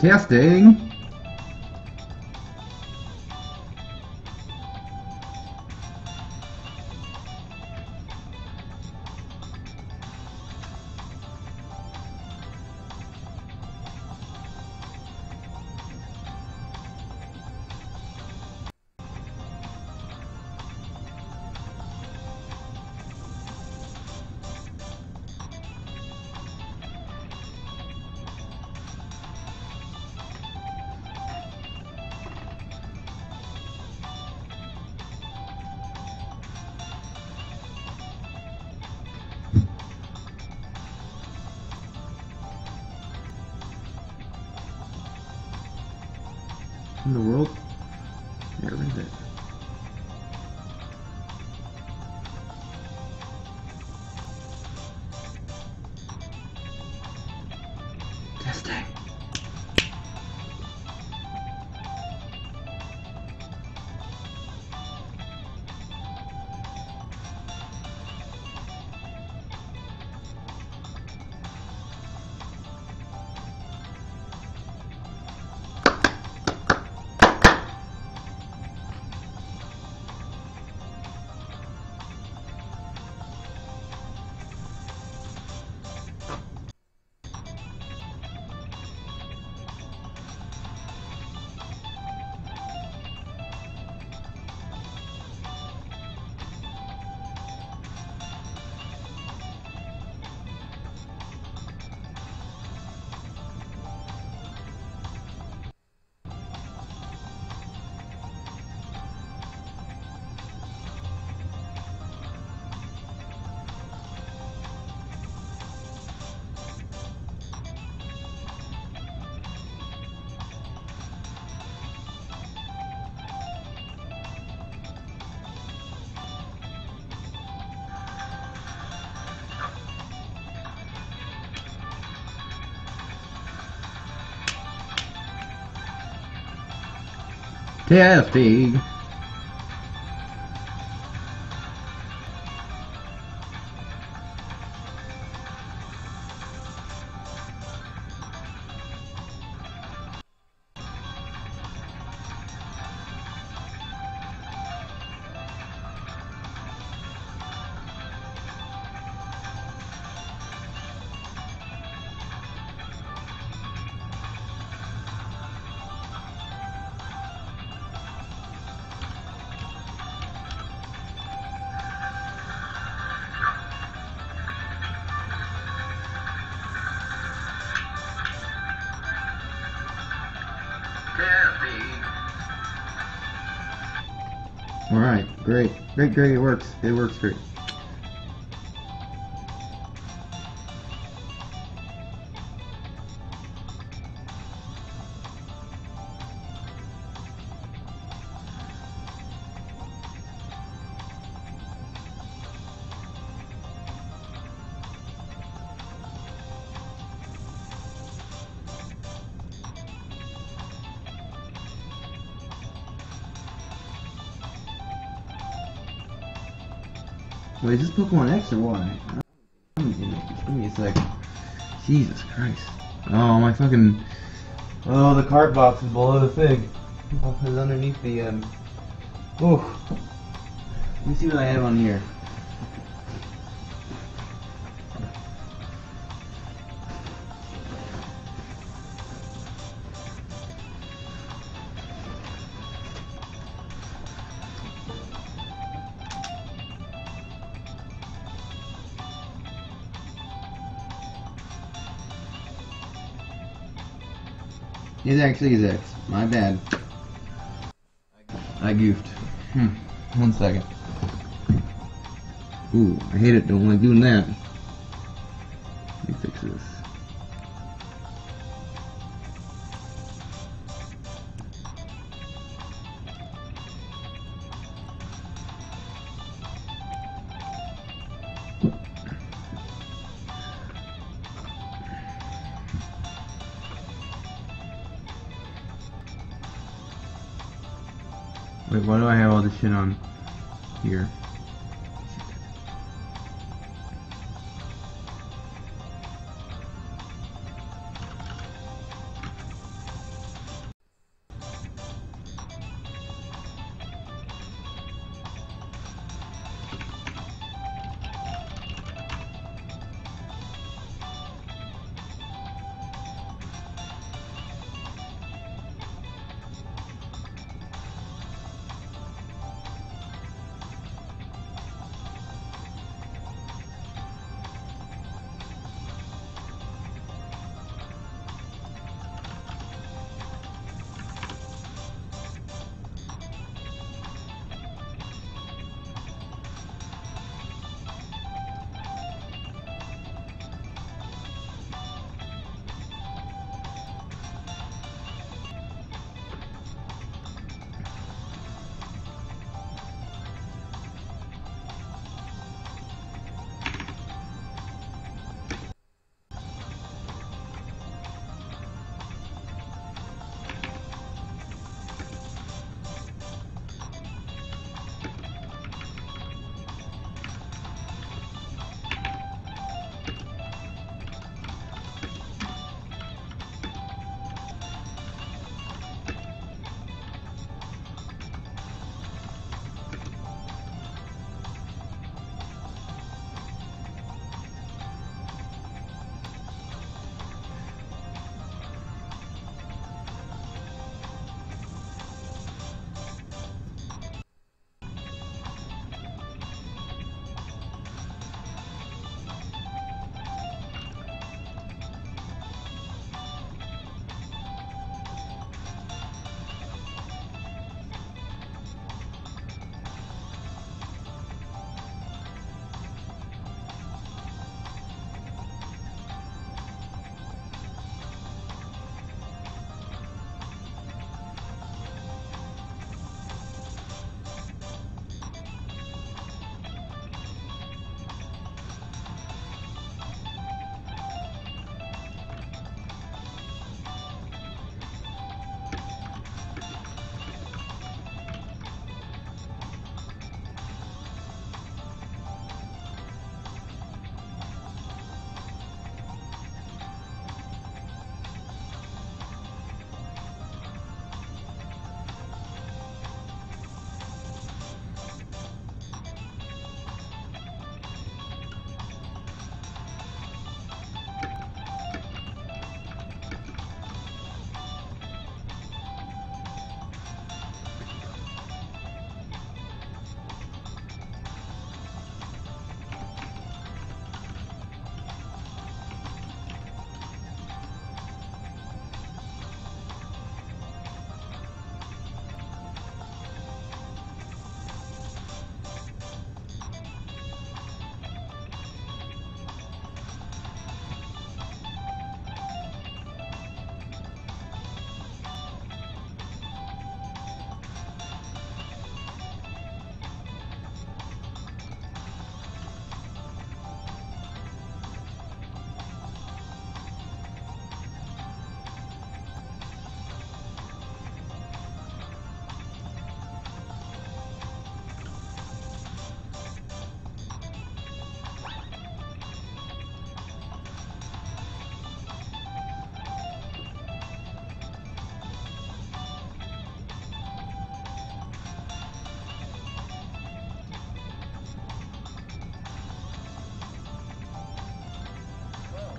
Testing. In the world? Where is it? Testing. Testing. Alright, great. Great, it works. It works great. Wait, is this Pokemon X or Y? Just give me a sec. Jesus Christ. Oh, my fucking... Oh, the card box is below the thing. It's underneath the, Oh. Let me see what I have on here. It actually is X. My bad. I goofed. 1 second. Ooh, I hate it. Don't like doing that. Let me fix this. Wait, why do I have all this shit on here?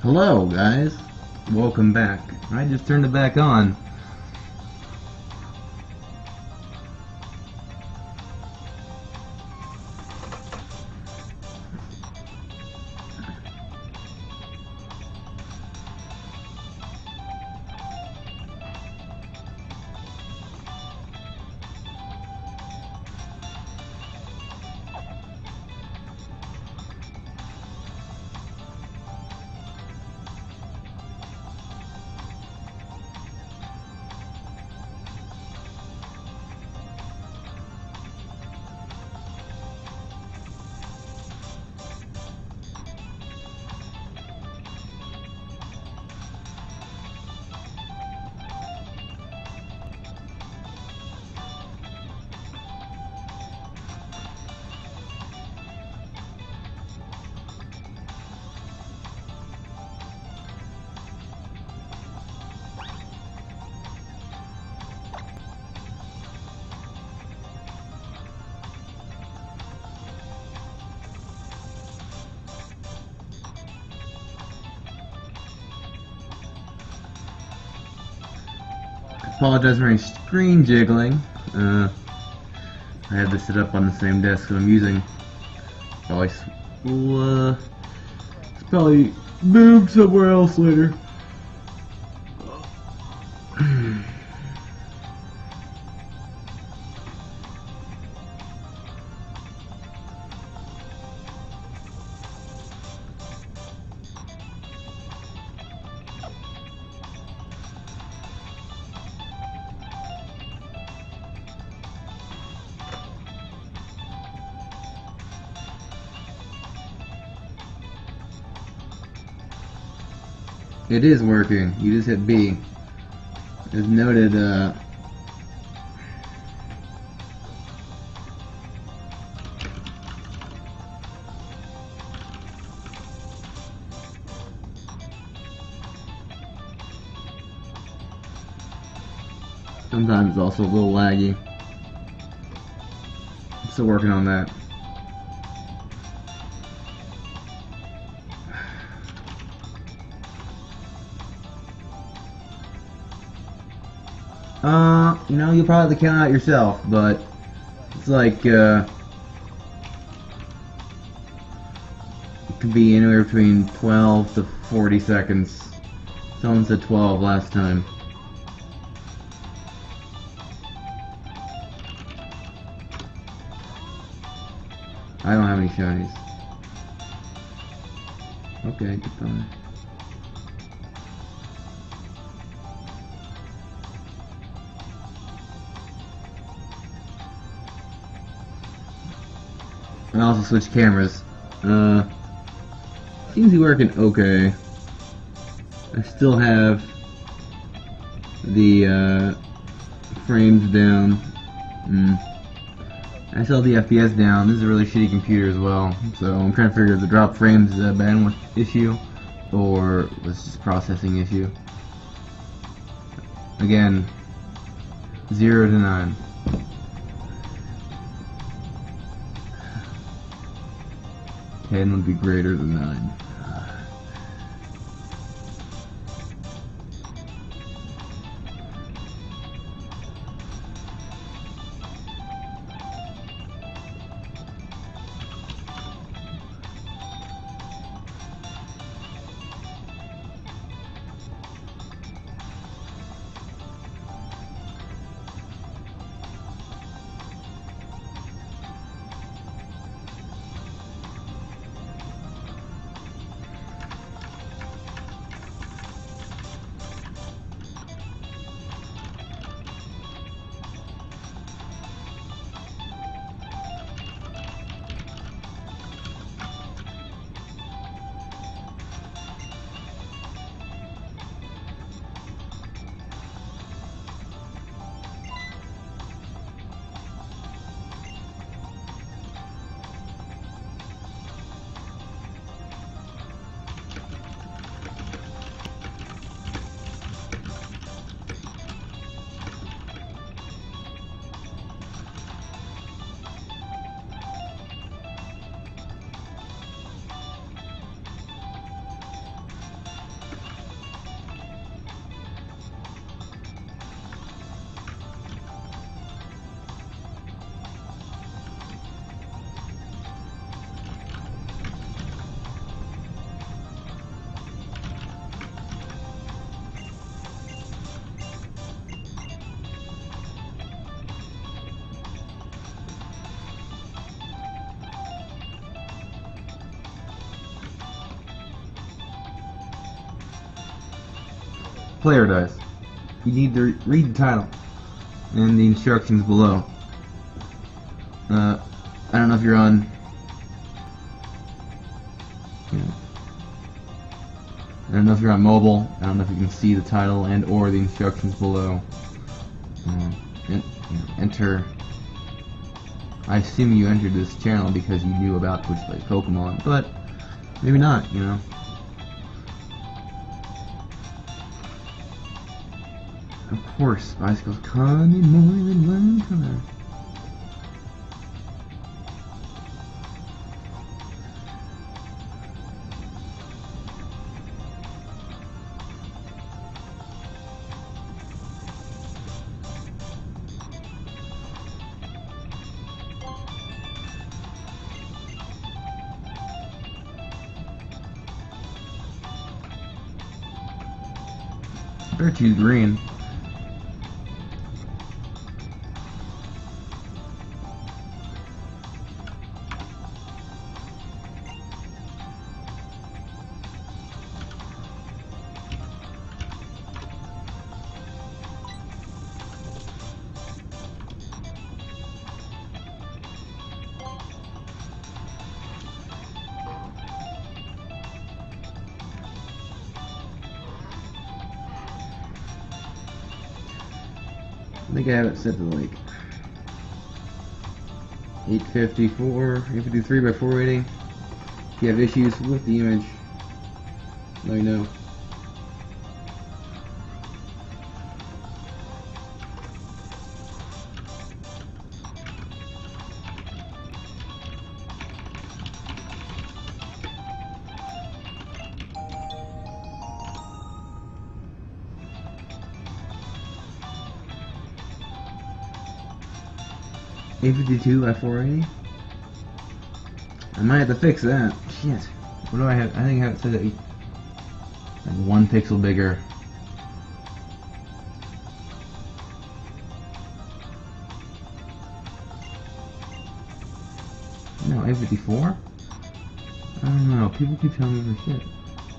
Hello, guys. Welcome back. I just turned it back on. Apologize for any screen jiggling. I had this set up on the same desk that I'm using. It's probably moved somewhere else later. It is working. You just hit B. As noted, sometimes it's also a little laggy. I'm still working on that. You know, you'll probably have to count out yourself, but it's like, it could be anywhere between 12 to 40 seconds. Someone said 12 last time. I don't have any shinies. Okay, goodbye. I also switched cameras. Seems to be working okay. I still have the frames down. I still have the FPS down. This is a really shitty computer as well, so I'm trying to figure if the drop frames is a bandwidth issue or was just a processing issue. Again, 0 to 9. 10 would be greater than 9. player does. You need to read the title and the instructions below. I don't know if you're on. I don't know if you're on mobile. I don't know if you can see the title and or the instructions below. Enter. I assume you entered this channel because you knew about Twitch Plays Pokemon, but maybe not, you know. Of course, bicycles come in more than one color. Better choose green. I think I have it set to like 854, 853 by 480. If you have issues with the image, let me know. $852 by 480. I might have to fix that. Shit. What do I have? I think I have it set at like 1 pixel bigger. No, 854? I don't know. People keep telling me this shit.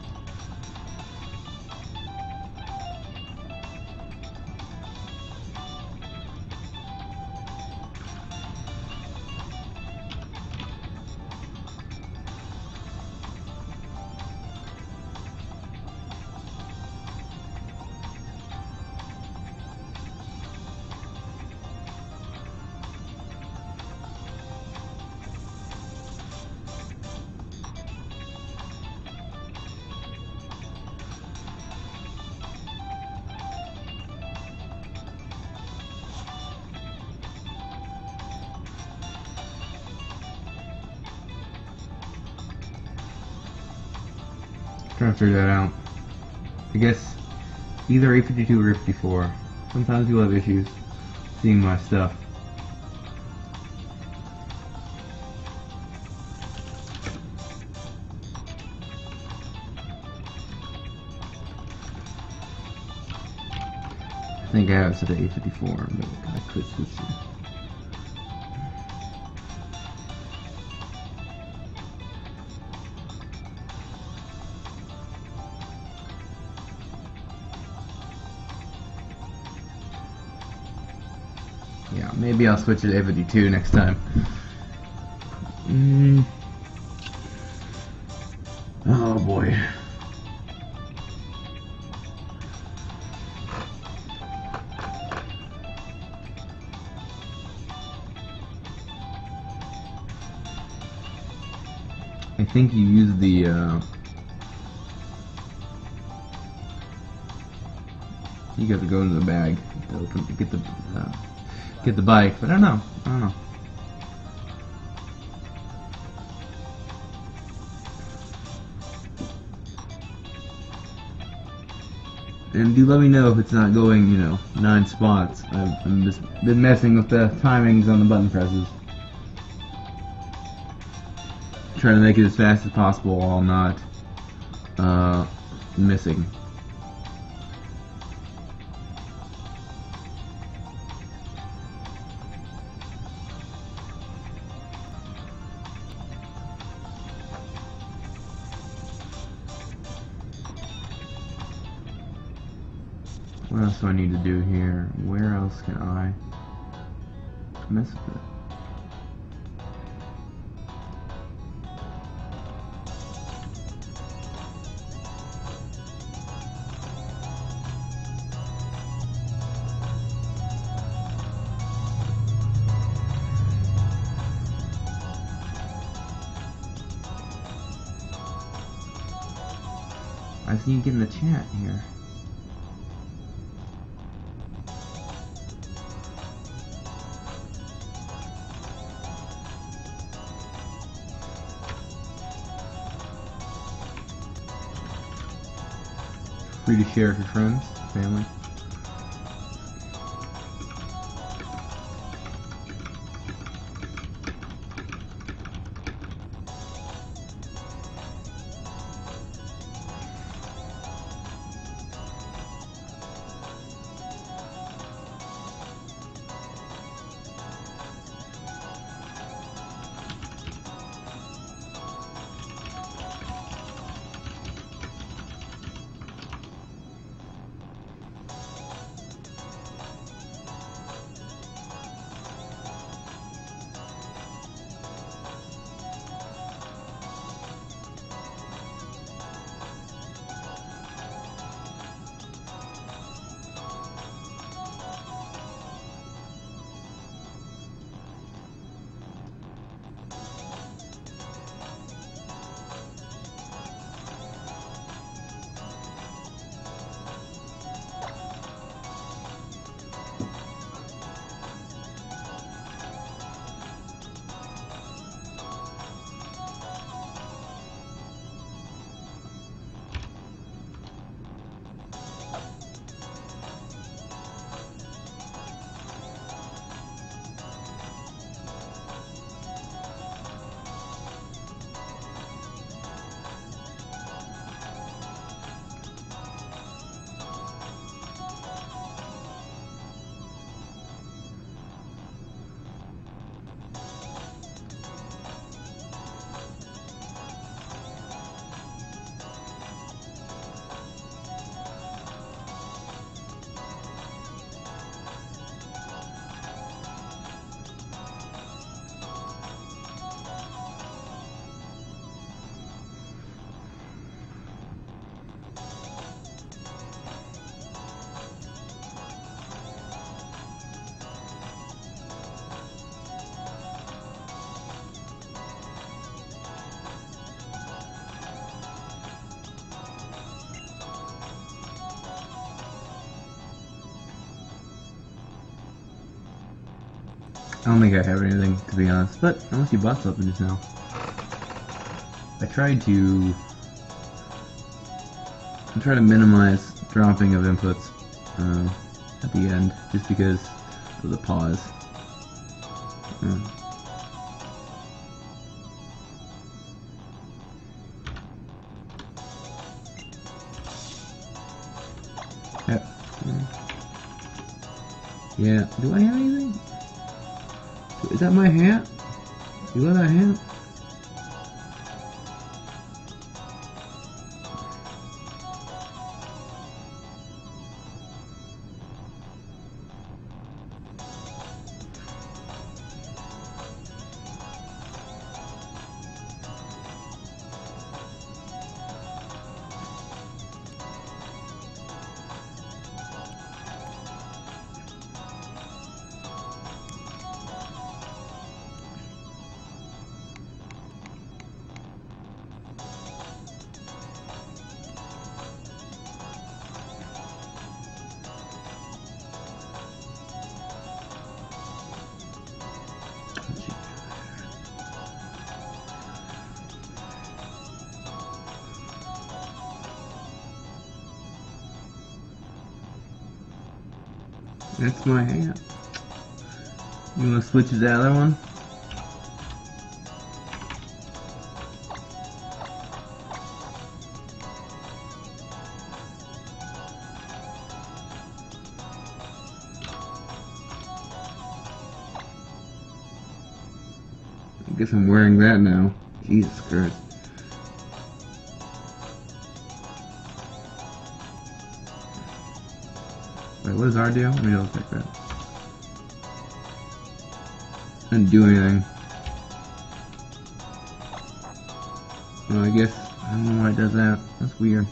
Trying to figure that out. I guess either 852 or 854. Sometimes people have issues seeing my stuff. I think I have it set to 854, but I could switch it. Yeah, maybe I'll switch it to 852 next time. Oh boy. I think you use the you got to go into the bag to open to get the bike, but I don't know. And do let me know if it's not going, you know, 9 spots. I've just been messing with the timings on the button presses. Trying to make it as fast as possible while not missing. What else do I need to do here? Where else can I mess with it? I see you get in the chat here. Free to share with your friends, family. I don't think I have anything, to be honest, but unless you bought something just now. I tried to minimize dropping of inputs at the end, just because of the pause. Yep. Yeah, do I have anything? Is that my hat? You wear that hat? That's my hat. You wanna switch to the other one? I guess I'm wearing that now. Jesus Christ. Wait, what does R do? Let me double check that. Didn't do anything. Well, I guess, I don't know why it does that. That's weird.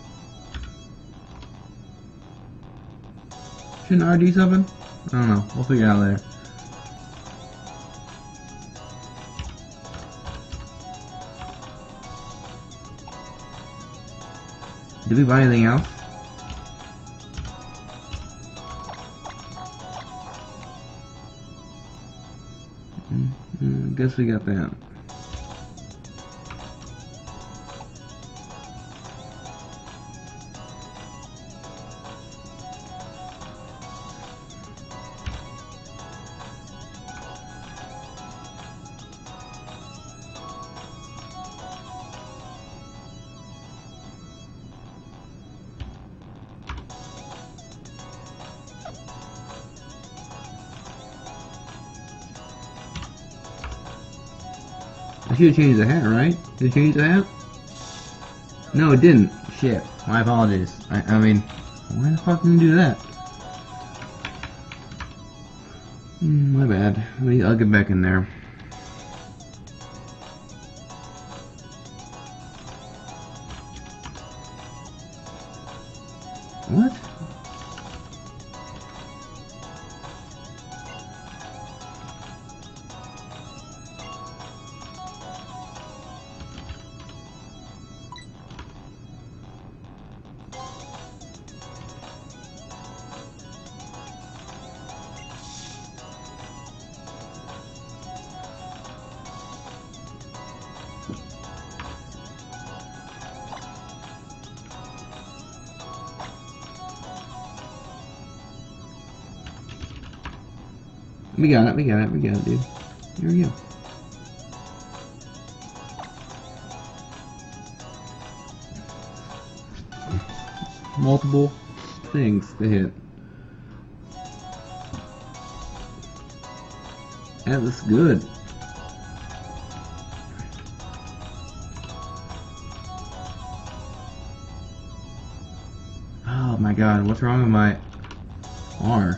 Shouldn't R do something? I don't know. We'll figure it out later. Did we buy anything else? Guess we got that. I should have changed the hat, right? Did it change the hat? No, it didn't. Shit. My apologies. I mean, why the fuck didn't you do that? My bad. I'll get back in there. What? We got it, dude. Here we go. Multiple things to hit. That looks good. Oh my god, what's wrong with my R?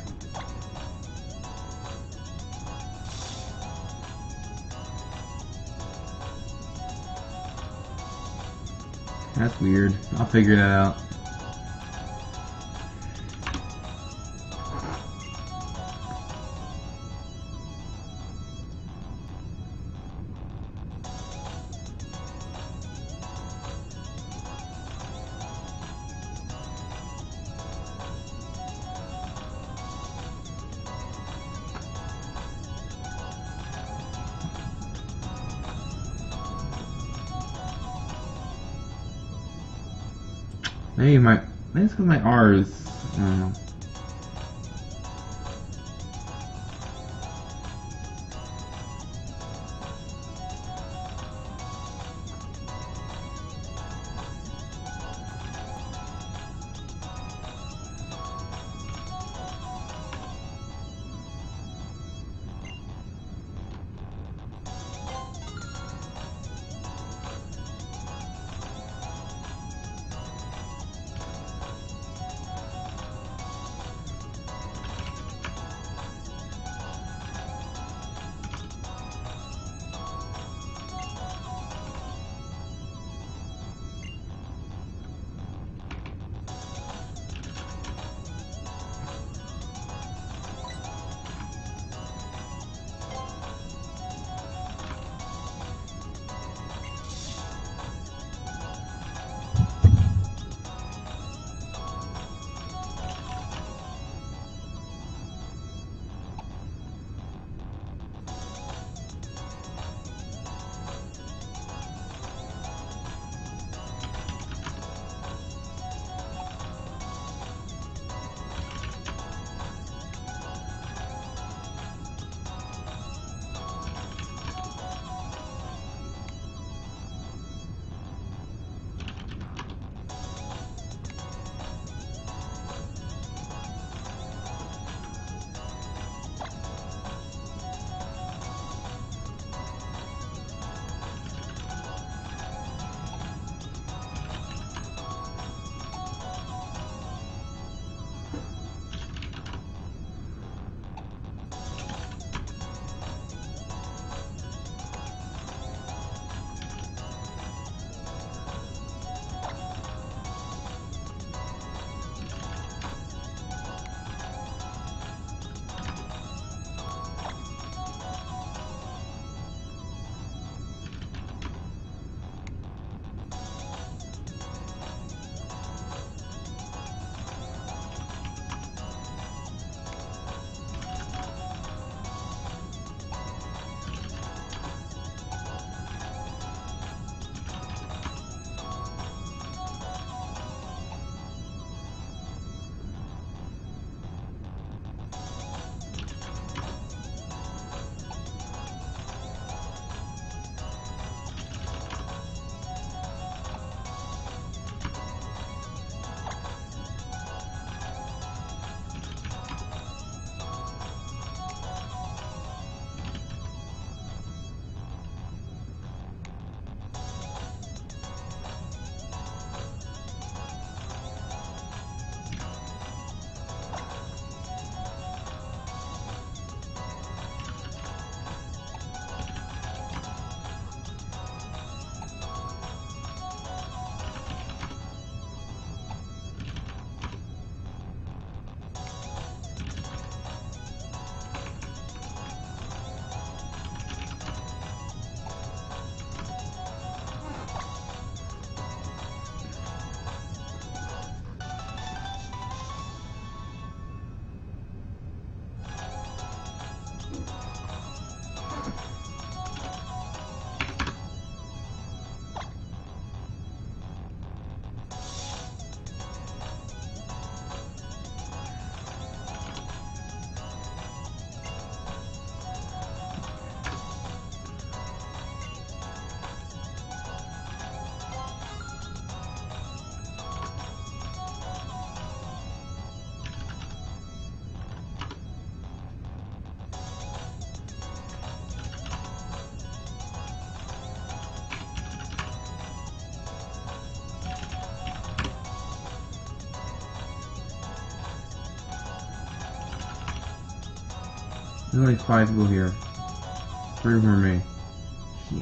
That's weird. I'll figure that out. Maybe it's because my R is, I don't know. There's only 5 people here. 3 for me. Shit.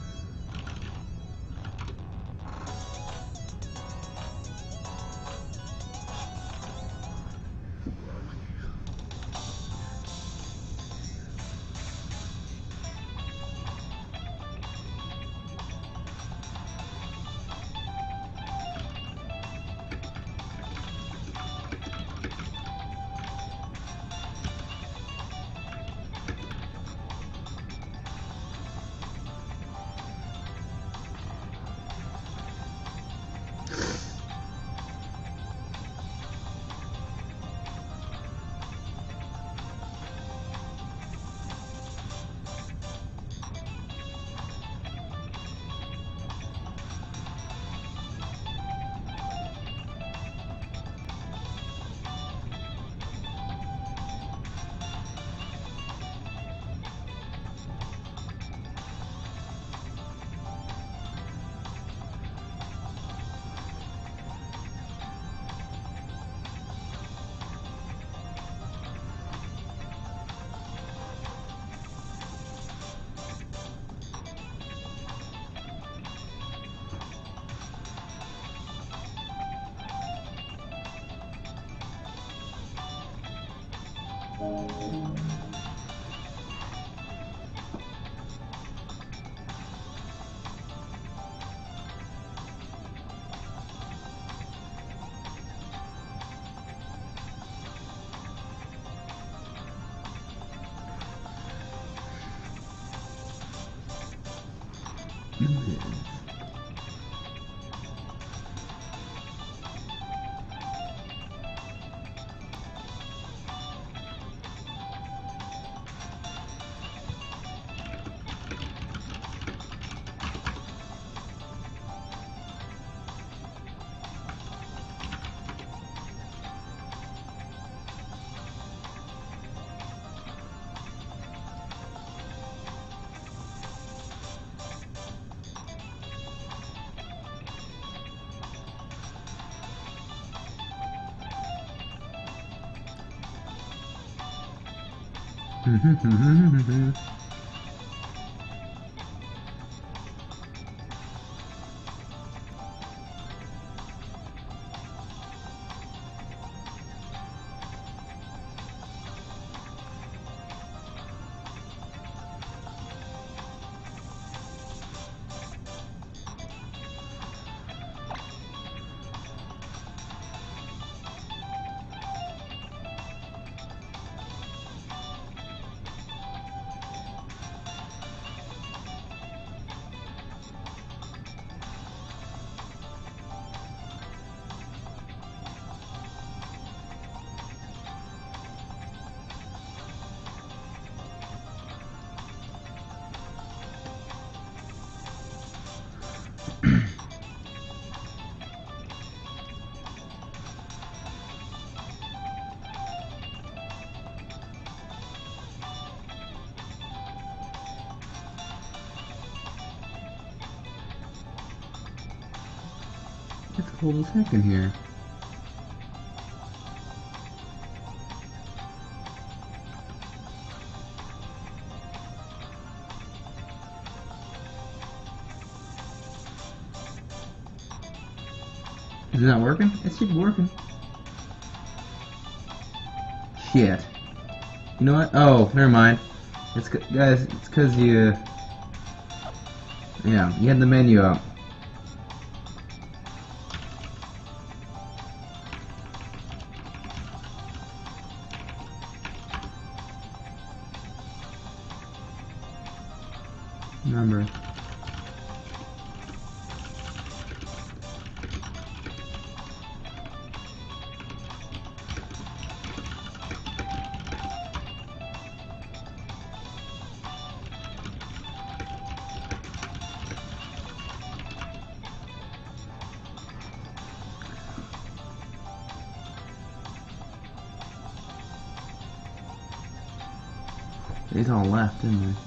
It's cold as heck in here. Is it not working? It should be working. Shit. You know what? Oh, never mind. It's guys. It's because you. Yeah, you had the menu up. Remember. These all left, didn't they?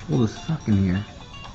cold as fuck in here.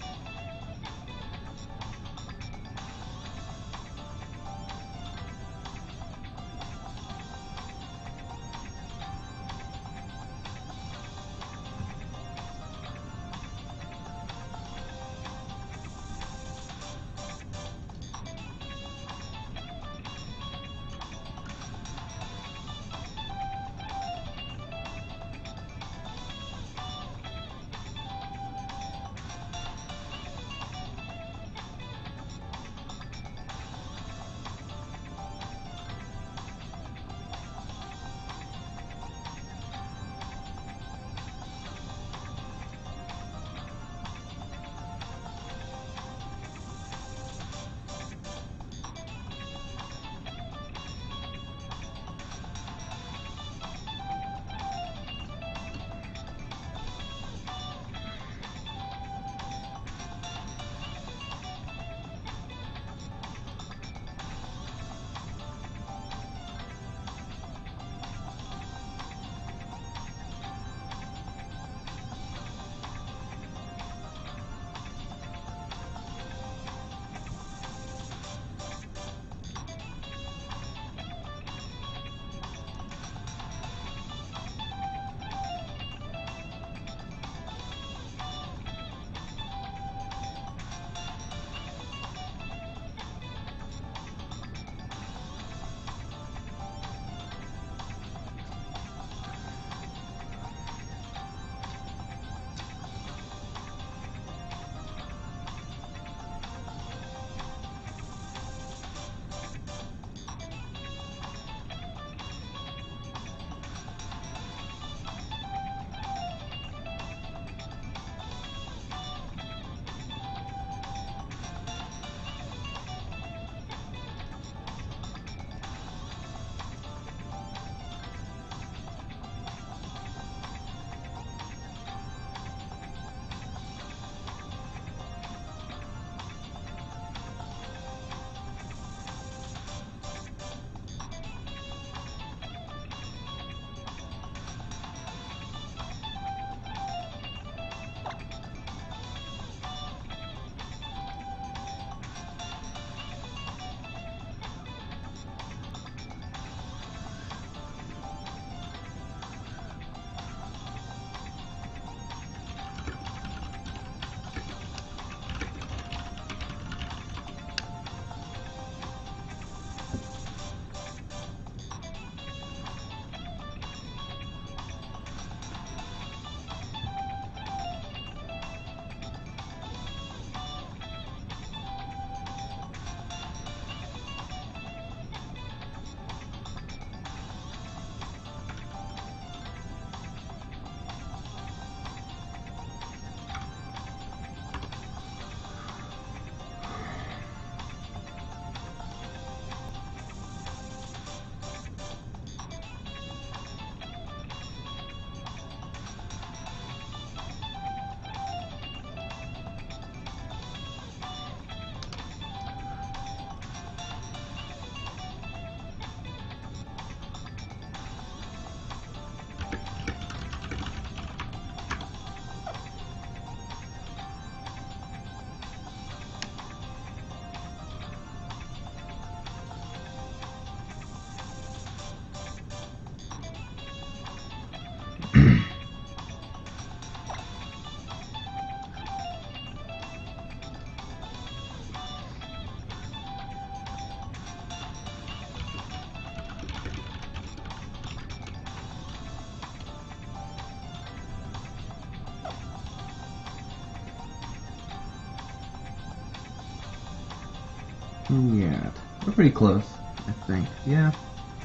Yeah, we're pretty close, I think. Yeah.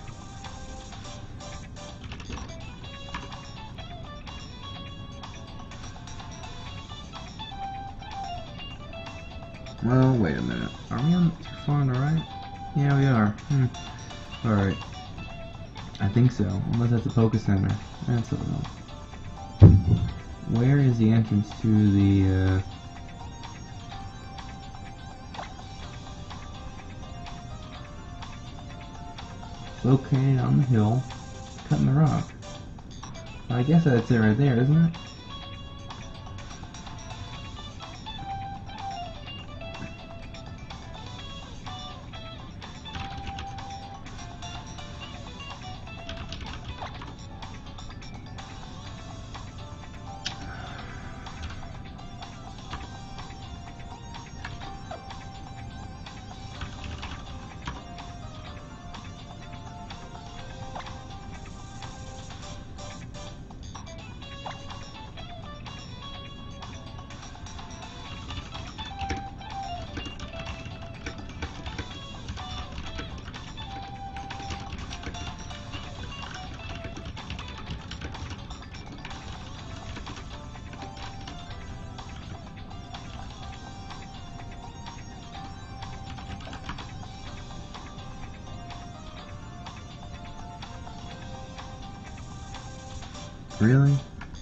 Well, wait a minute. Are we on too far on the right? Yeah, we are. Alright. I think so. Unless that's a Poké Center. That's a little. Where is the entrance to the, It's located on the hill, cutting the rock. I guess that's it right there, isn't it? Really?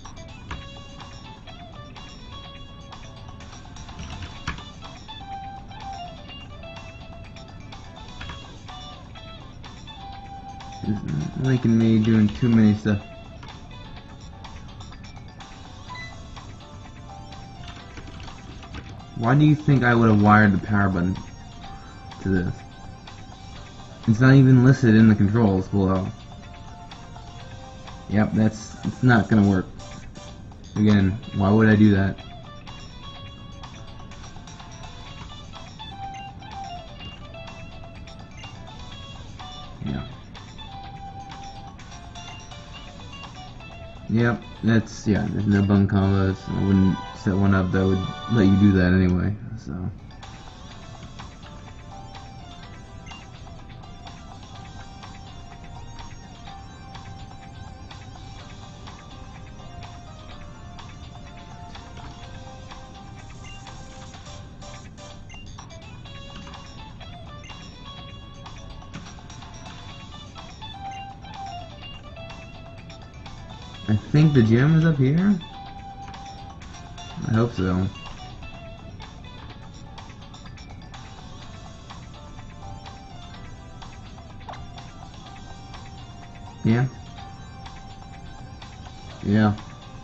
It's making me doing too many stuff. Why do you think I would have wired the power button to this? It's not even listed in the controls below. Yep, it's not gonna work. Again, why would I do that? Yeah. Yep, there's no button combos. I wouldn't set one up that would let you do that anyway, so. I think the gym is up here? I hope so. Yeah? Yeah.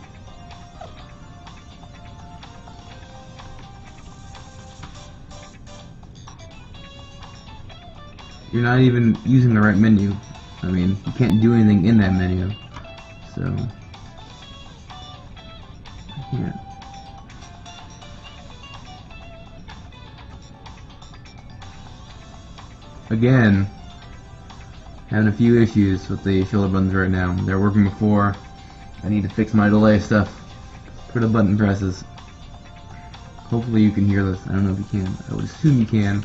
You're not even using the right menu. I mean, you can't do anything in that menu. So, I can't. Again, having a few issues with the shoulder buttons right now. They're working before. I need to fix my delay stuff for the button presses. Hopefully you can hear this. I don't know if you can. I would assume you can.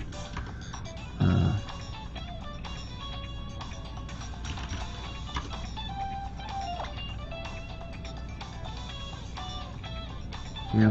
Yep.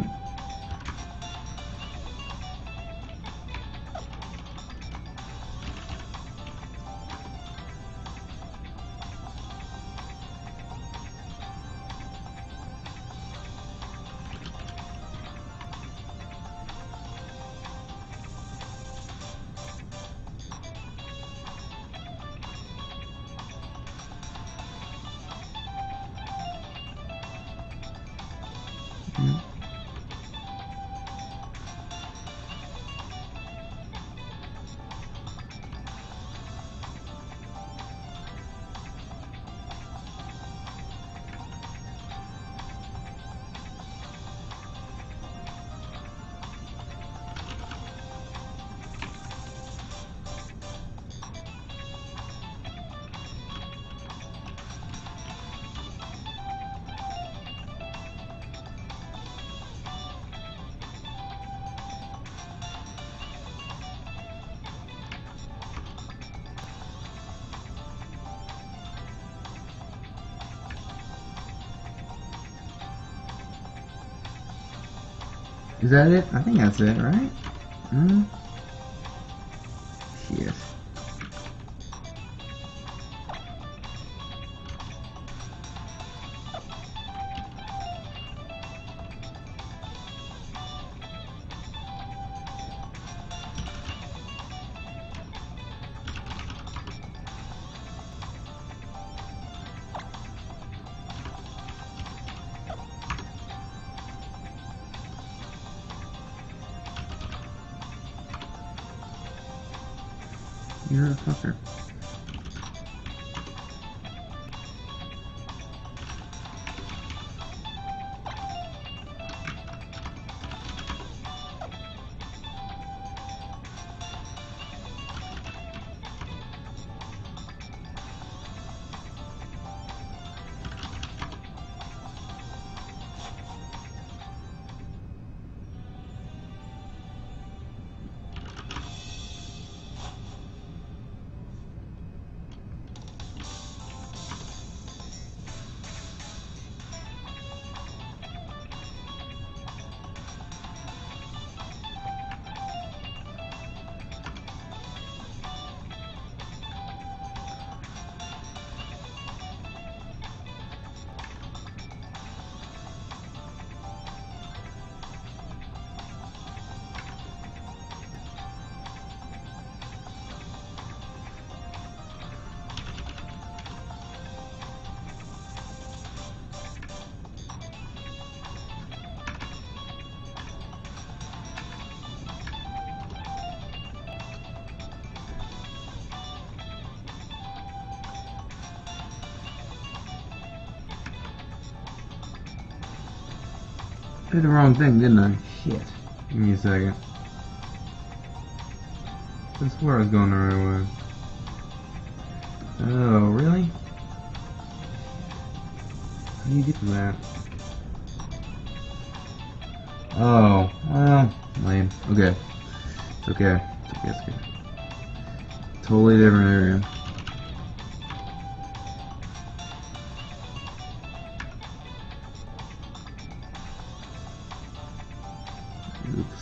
Is that it? I think that's it, right? Shit. You're a fucker. I did the wrong thing, didn't I? Shit. Give me a second. I swear I was going the right way. Oh, really? How do you get to that? Oh, well, lame. Okay. It's okay. It's okay, it's okay. Totally different area. Oops.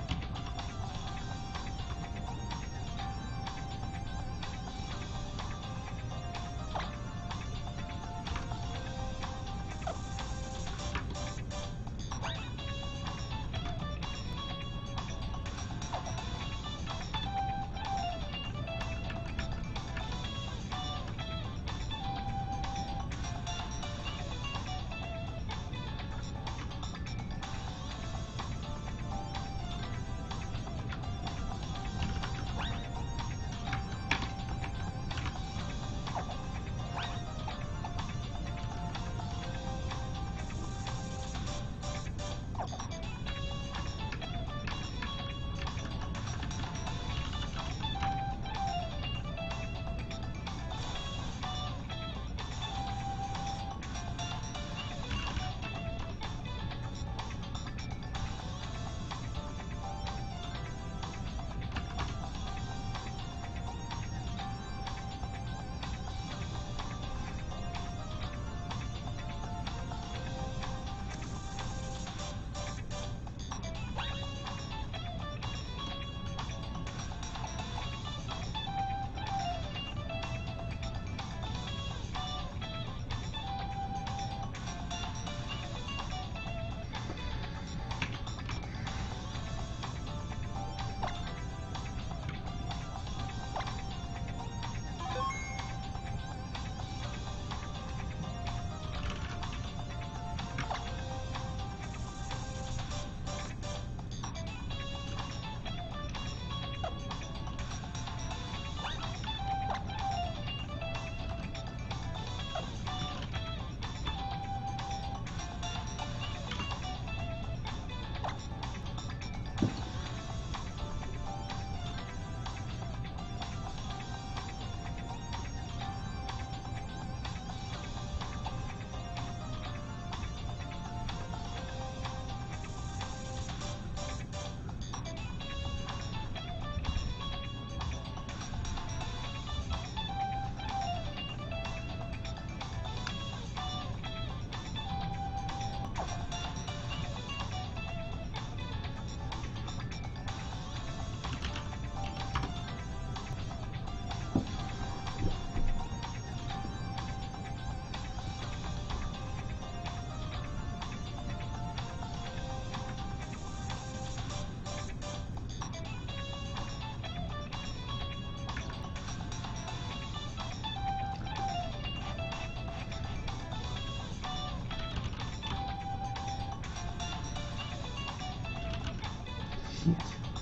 Shit.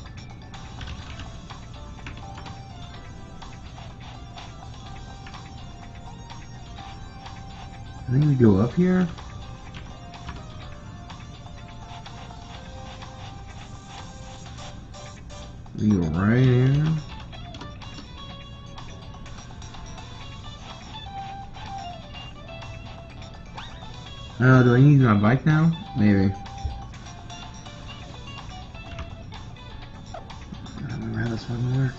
I think we go up here. We go right in. Oh, do I need my bike now? Maybe. I don't remember how this one works.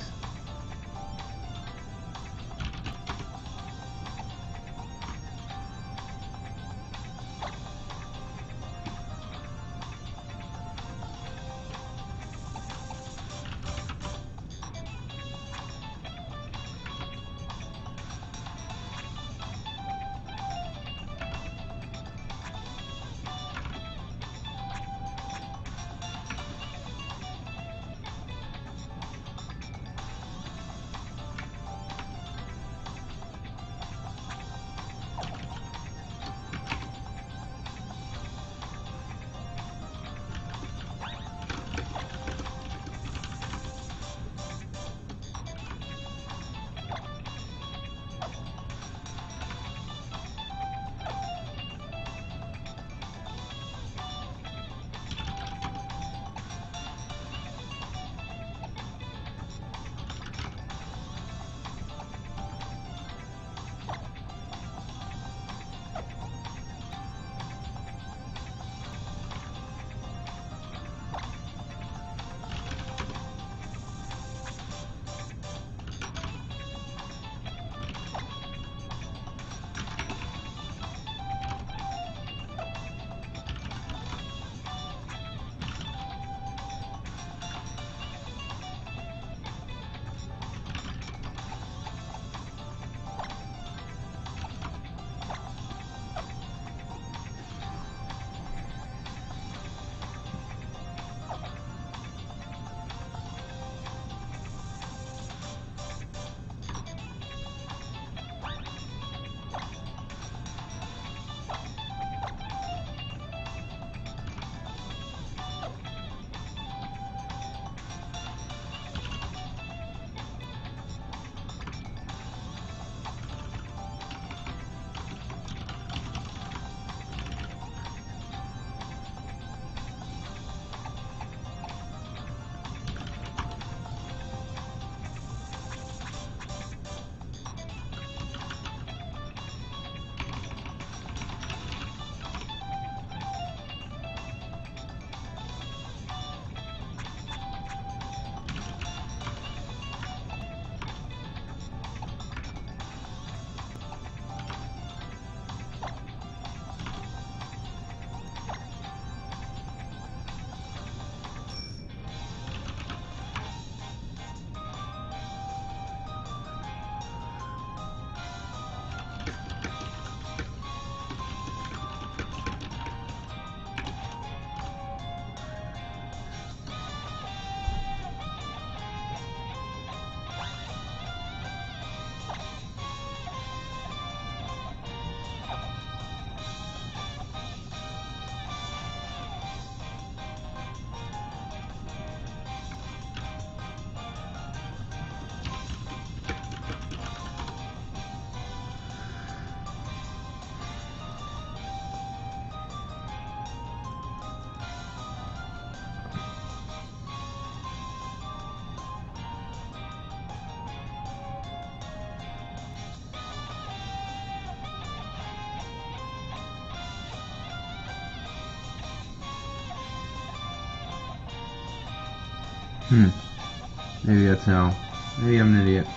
Maybe that's how. Maybe I'm an idiot.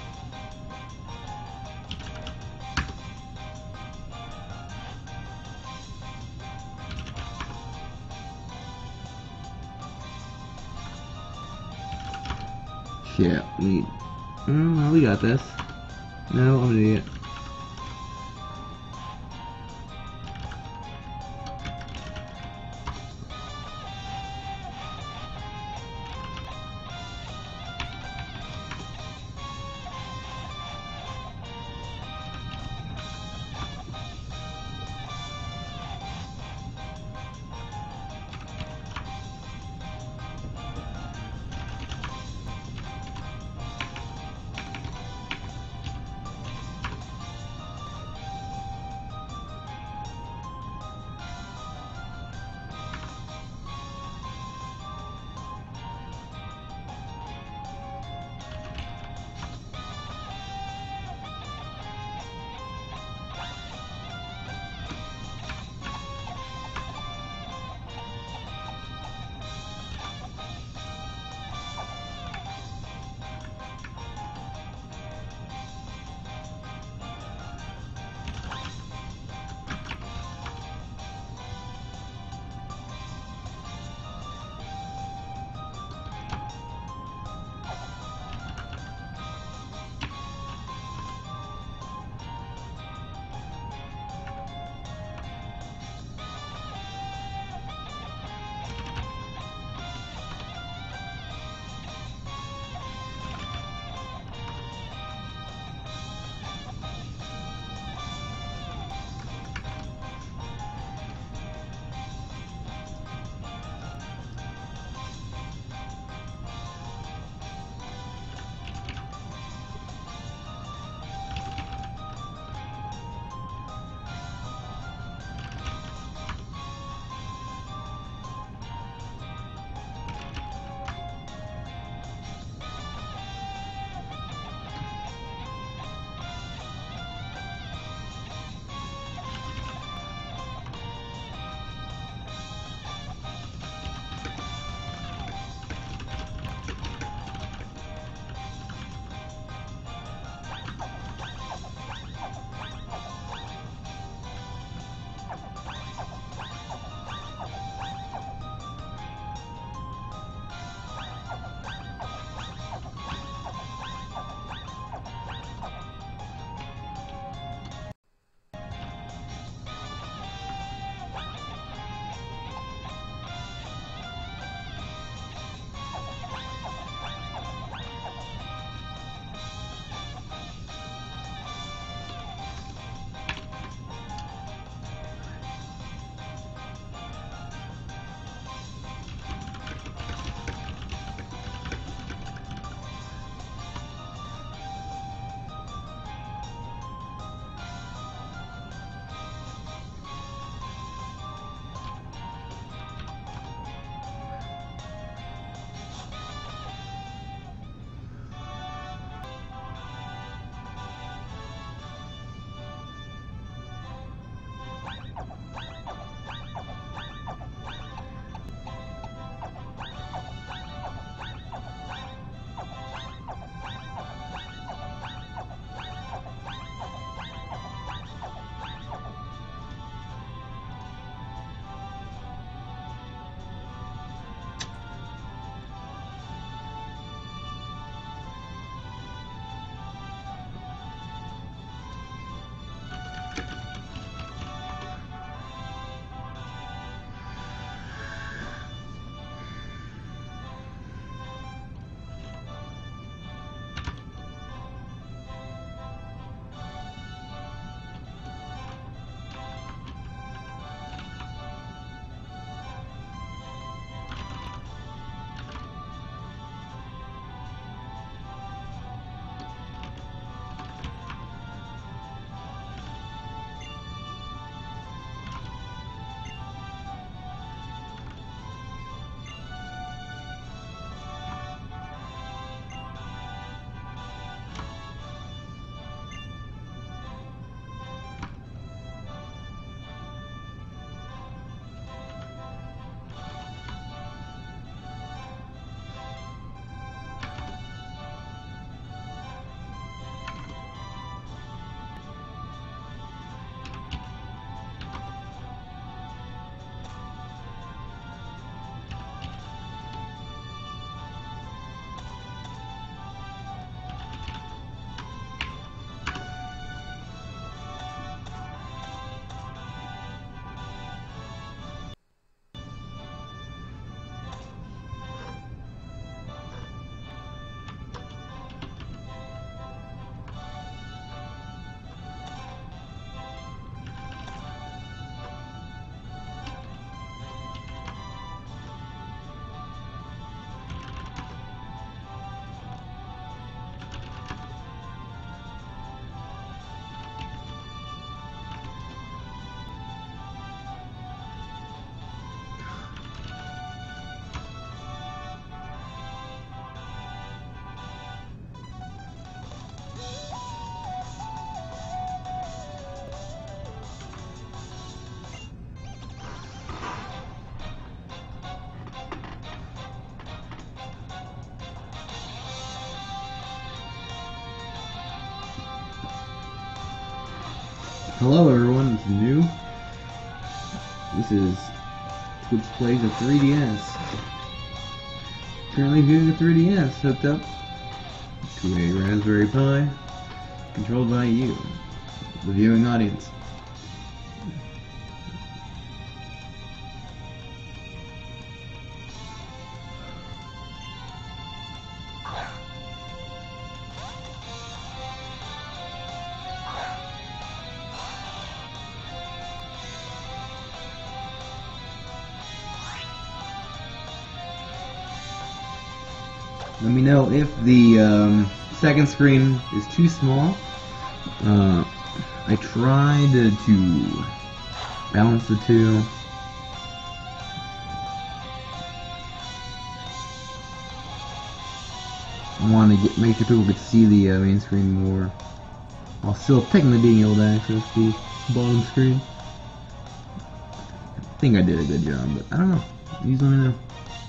Shit, well, we got this. No, I'm an idiot. Hello everyone, it's new. This is Twitch Plays a 3DS. Currently viewing a 3DS hooked up to a Raspberry Pi controlled by you, the viewing audience. Let me know if the second screen is too small. I tried to balance the two. I wanted to make sure people could see the main screen more, while still technically being able to access the bottom screen. I think I did a good job, but I don't know. You let me know.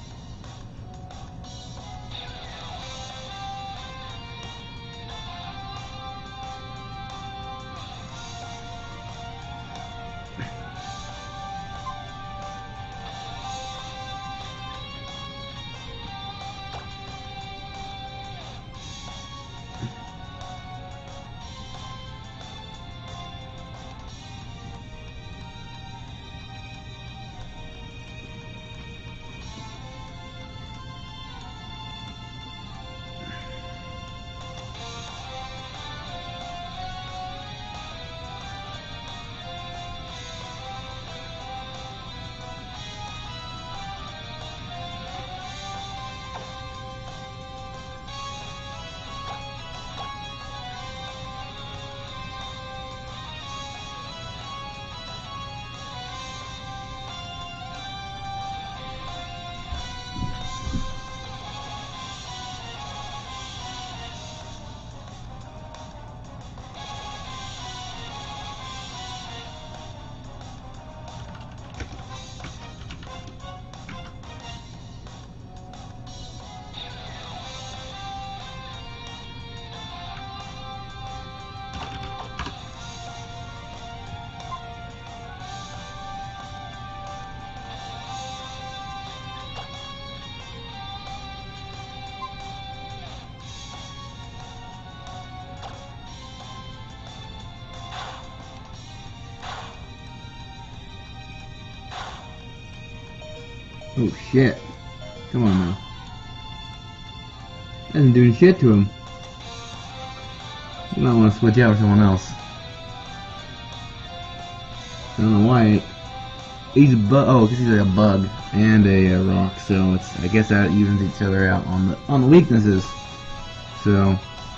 Oh shit. Come on now. That isn't doing shit to him. You might want to switch out with someone else. I don't know why. He's a bug. Oh, because he's like a bug and a rock. So it's, I guess that evens each other out on the weaknesses. So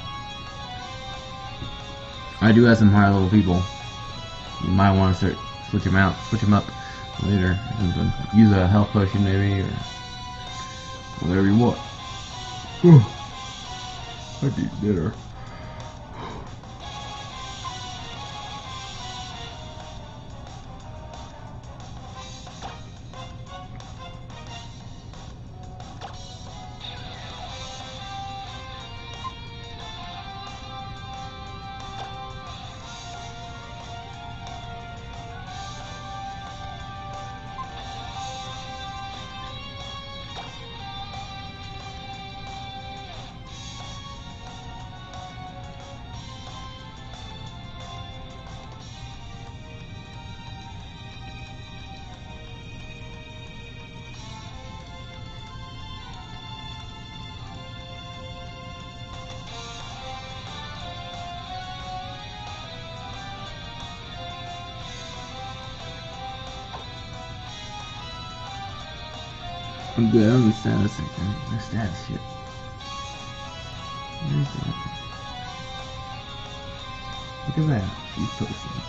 I do have some higher level people. You might want to start switch them up later. Use a health potion maybe, or whatever you want. I'd be bitter. I'm good, I'm in status section. There's status shit. Where's that? Look at that. She's posting.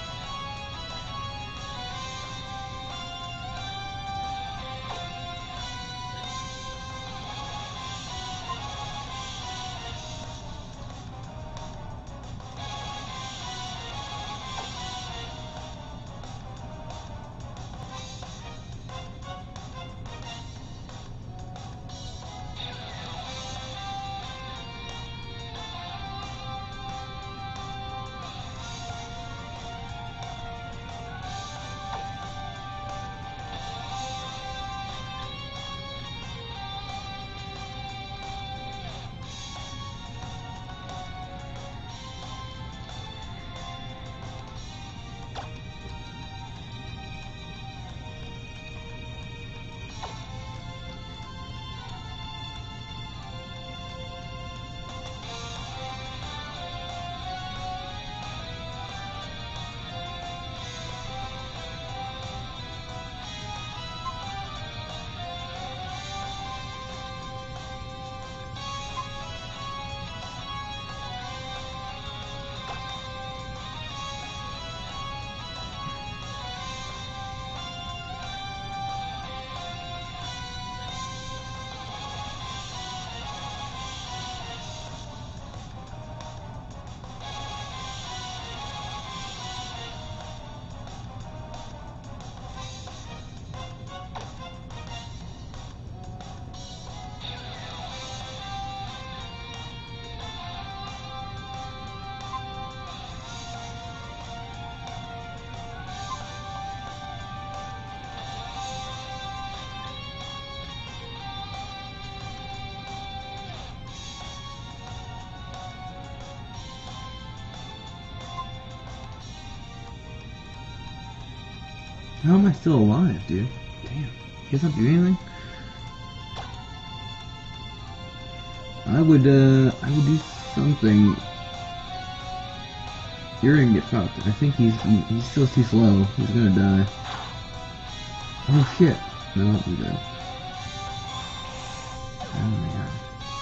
How am I still alive, dude? Damn. You guys not do anything? I would do something. You're gonna get fucked. I think he's still too slow. He's gonna die. Oh shit. No, he's dead. Oh my god.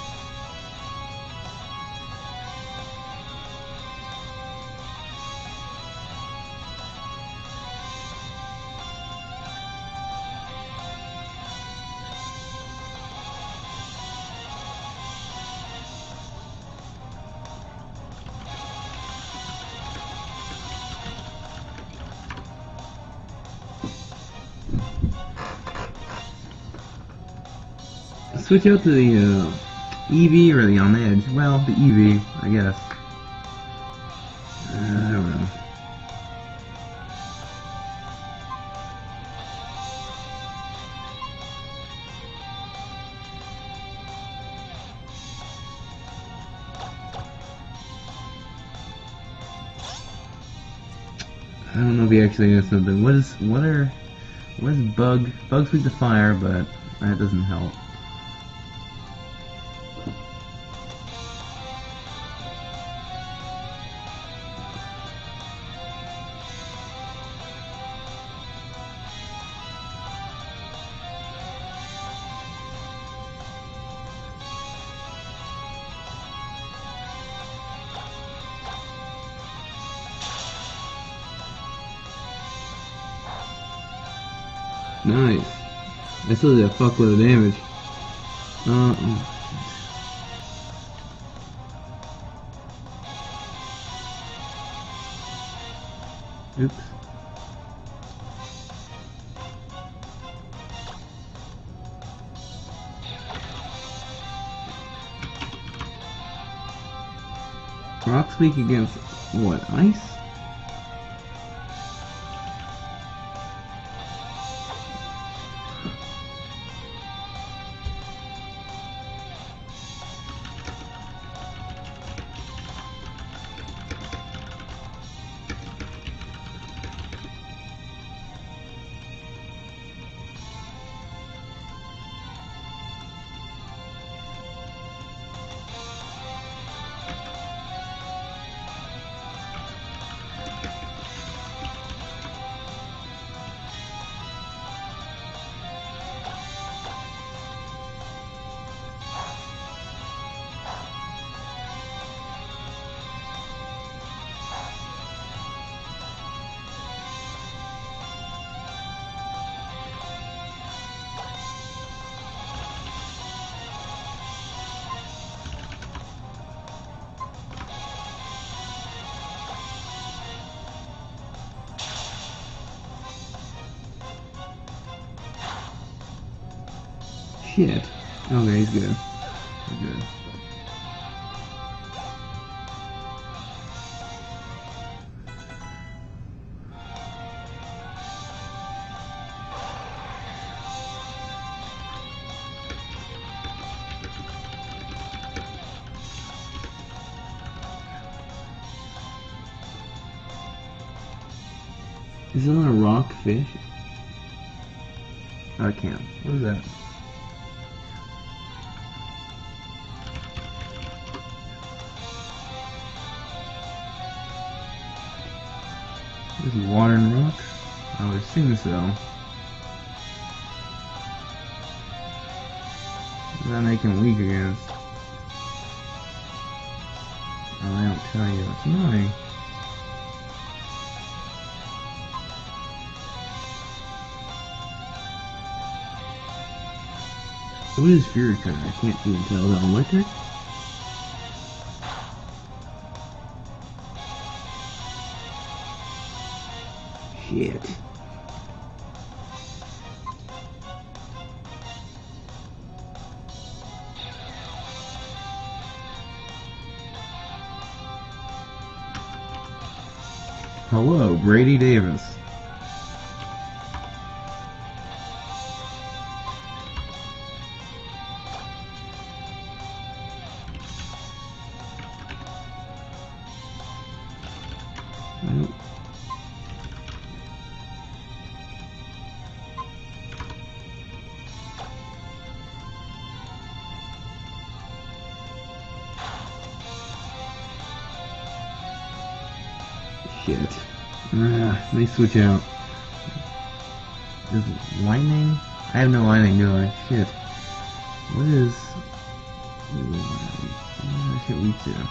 Switch out to the EV or the On Edge. Well, the EV, I guess. I don't know. I don't know if he actually has something. What is bug? Bug's weak to fire, but that doesn't help. Nice. I still did a fuckload of damage. Oops. Rock's weak against what? Ice? Shit. Okay, he's good. He's good. Is it a rock fish? I can't. What is that? Is he water and rock? I would assume so. What does that make him weak against? Oh, I don't tell you. It's annoying. What is Fury Cutter? I can't even tell. Is that electric? Shit. Hello, Brady Davis. Shit. Let me switch out. Is lightning? I have no lightning, do I? Shit. What is... What is shit weak to?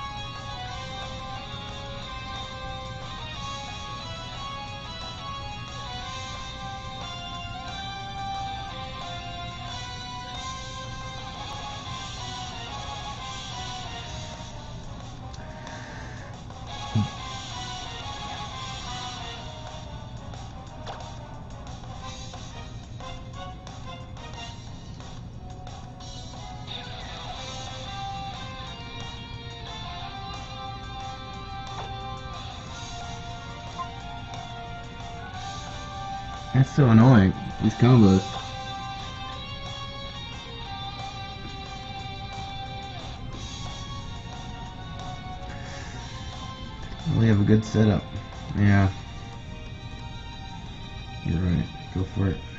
That's so annoying, these combos. We have a good setup. Yeah. You're right. Go for it.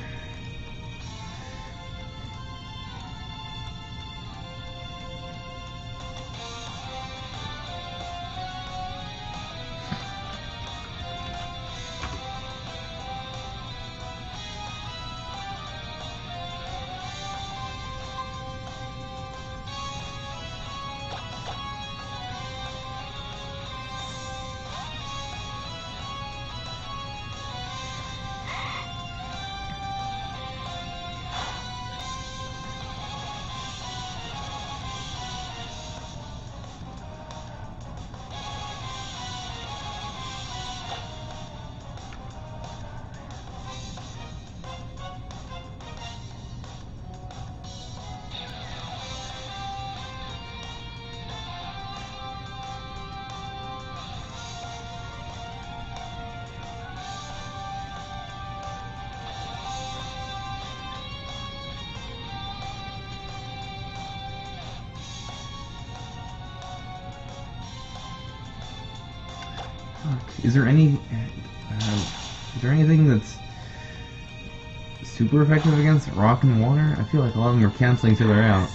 Is there anything that's super effective against rock and water? I feel like a lot of them are canceling each other out.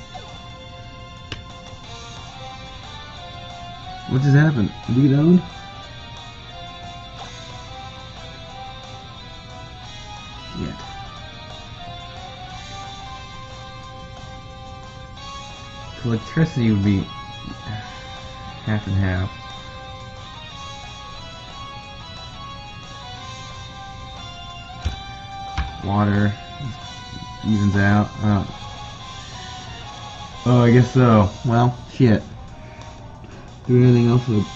What just happened? Reload? Shit. Electricity would be half and half. Water evens out. Oh, I guess so. Well, shit. Do anything else with...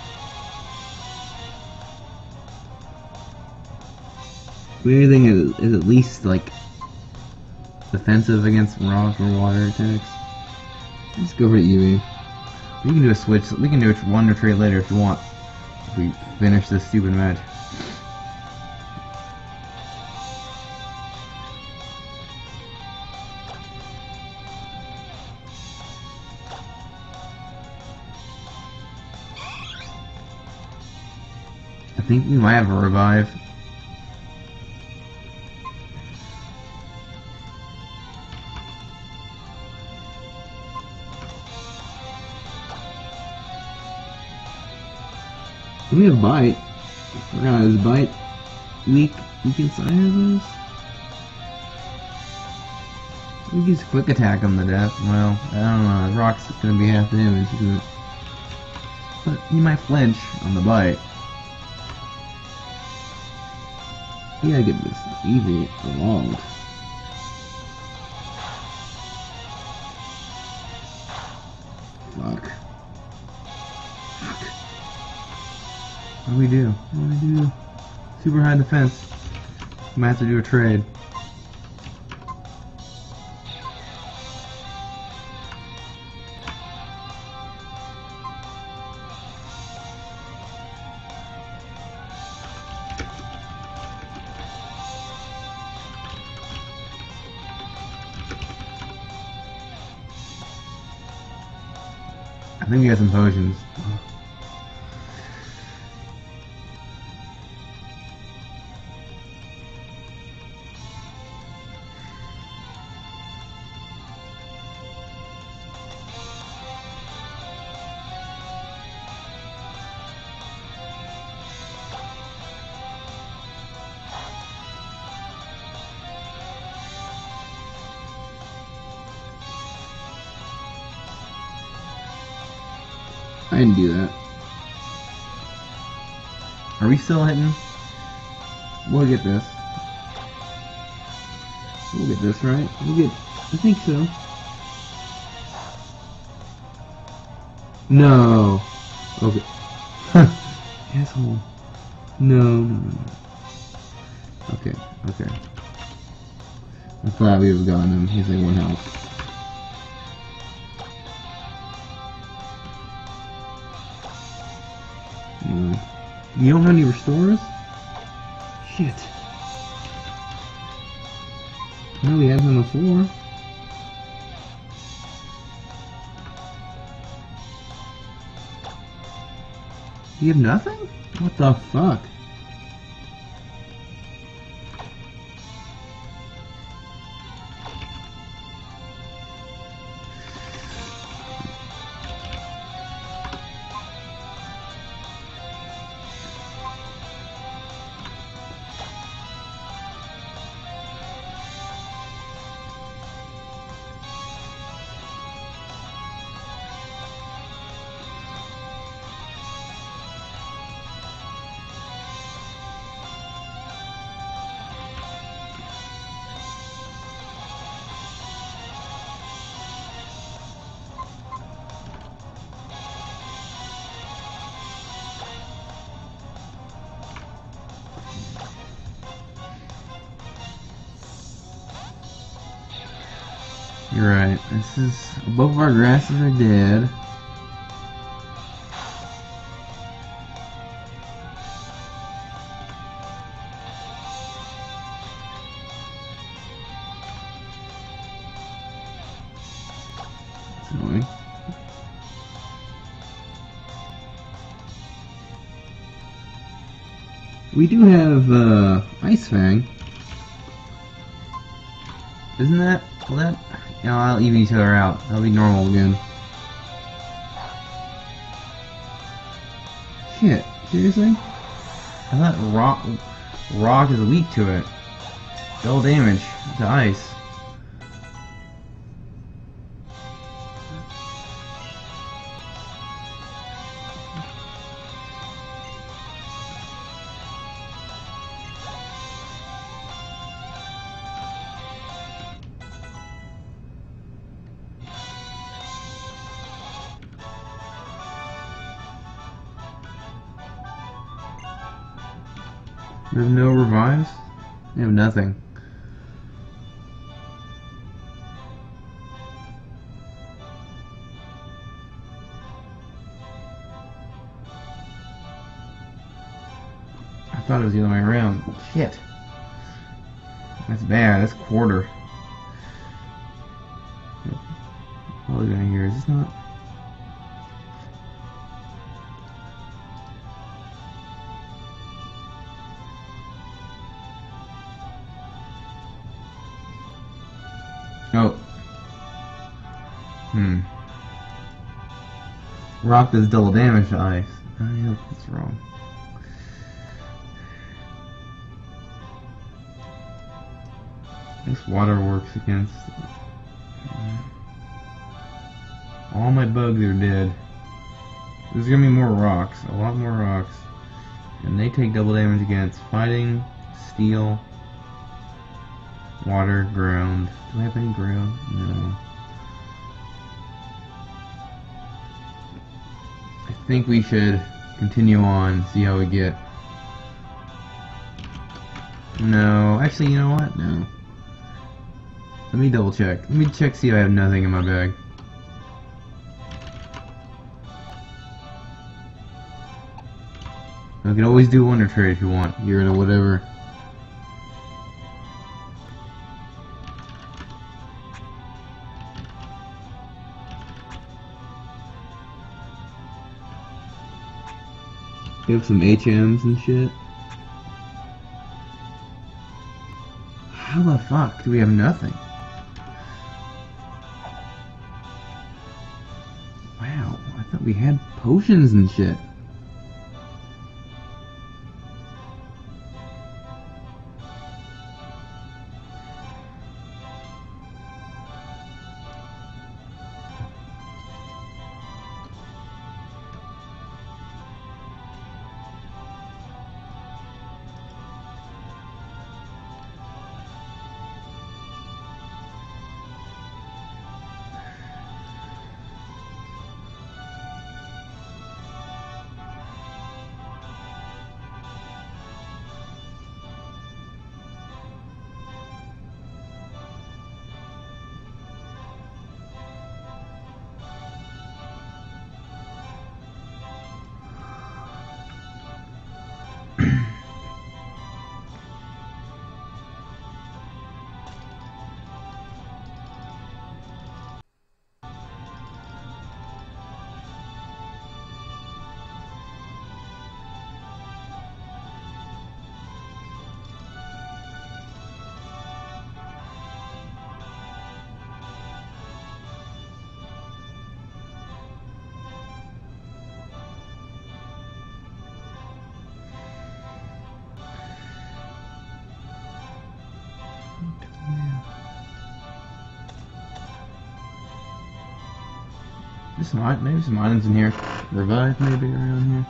Do anything is at least, like, defensive against rock or water attacks? Let's go for the Eevee. We can do a switch. We can do a wonder trade later if you want. If we finish this stupid match. I think we might have a revive. We have bite. I forgot, is bite weak inside of this? We can just quick attack him to death. Well, I don't know. Rock's gonna be half damage, but he might flinch on the bite. We gotta get this Eevee evolved. Fuck. What do we do? What do we do? Super high defense. We might have to do a trade. I think we got some potions. I didn't do that. Are we still hitting? We'll get this. We'll get this, right? We'll get... I think so. No. Okay. Asshole. No. Okay. I thought we would have gotten him. He's like 1 health. No. You don't have any restores? Shit. No, we had them before. You have nothing? What the fuck? You're right. This is... both of our grasses are dead. That's annoying. We do have, Ice Fang. Isn't that... well, that... you know, I'll even each other out. That'll be normal again. Shit. Seriously? I thought rock is weak to it. Double damage to ice. There's no revives? They have nothing. I thought it was the other way around. Shit. That's bad. That's quarter. What are we gonna hear? Is this not... oh. Rock does double damage to ice. I hope that's wrong. This water works against... all my bugs are dead. There's gonna be more rocks. A lot more rocks. And they take double damage against fighting, steel, water, ground. Do I have any ground? No. I think we should continue on, see how we get. No, actually, you know what? No. Let me double check. Let me check, see if I have nothing in my bag. I can always do Wonder Trade if you want. Get rid of whatever. You have some HMs and shit. How the fuck do we have nothing? Wow, I thought we had potions and shit. Maybe some items in here. Revive maybe around here.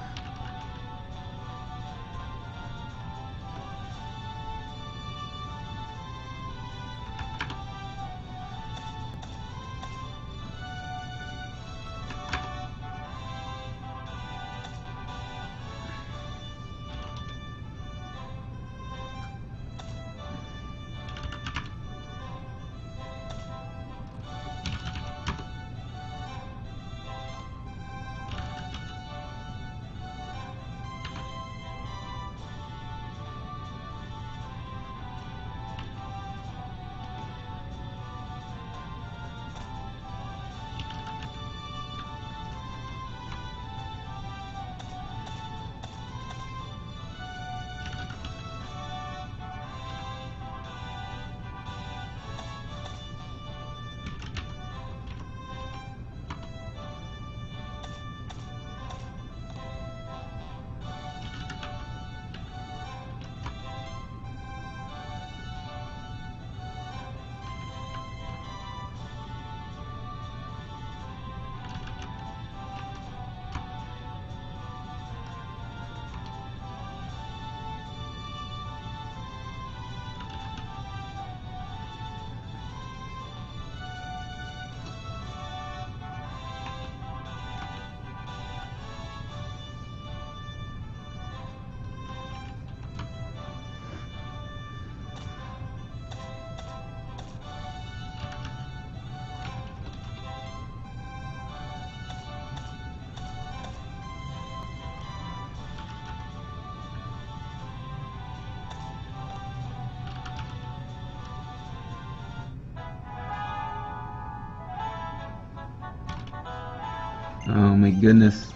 Oh my goodness.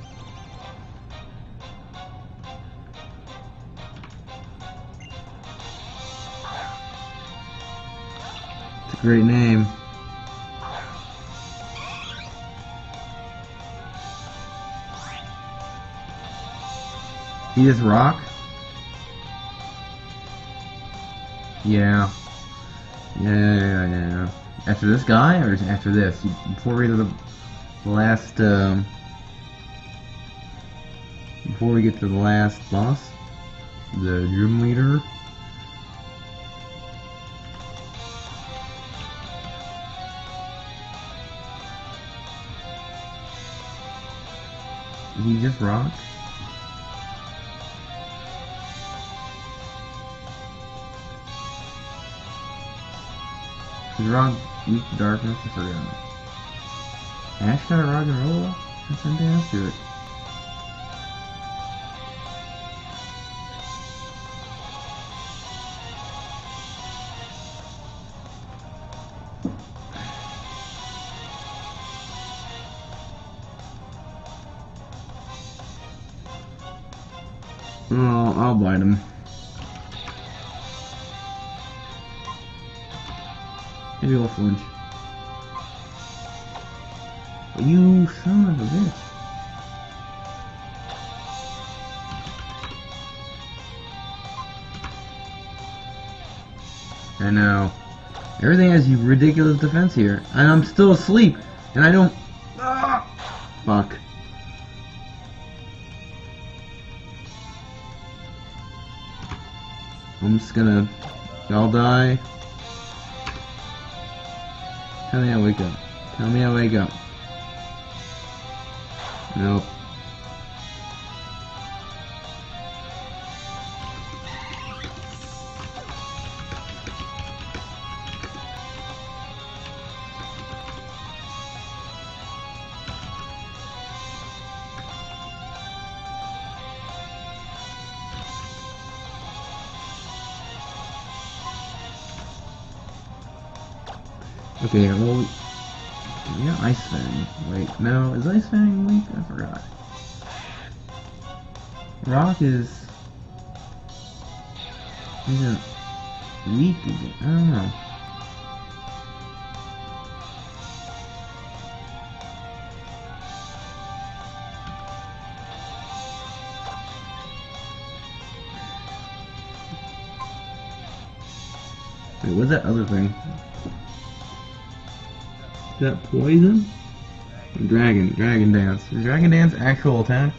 It's a great name. He just rock? Yeah. Yeah. After this guy or after this? Before we get to the last, before we get to the last boss, the gym leader. Did he just rock? He's rock weak to darkness, I forgot. Ash got a rock and roll? That's fantastic. Oh, I'll bite him. Maybe he'll flinch. You son of a bitch. I know. Everything has ridiculous defense here. And I'm still asleep. And I don't... Ah! Fuck. I'm just gonna... Y'all die. Tell me I wake up. Tell me I wake up. Nope. Okay, well, yeah, Ice Fang. Wait, no, is Ice Fang weak? I forgot. Rock is... isn't weak again. I don't know. Wait, what's that other thing? Is that poison? Dragon Dance. Is Dragon Dance actual attack?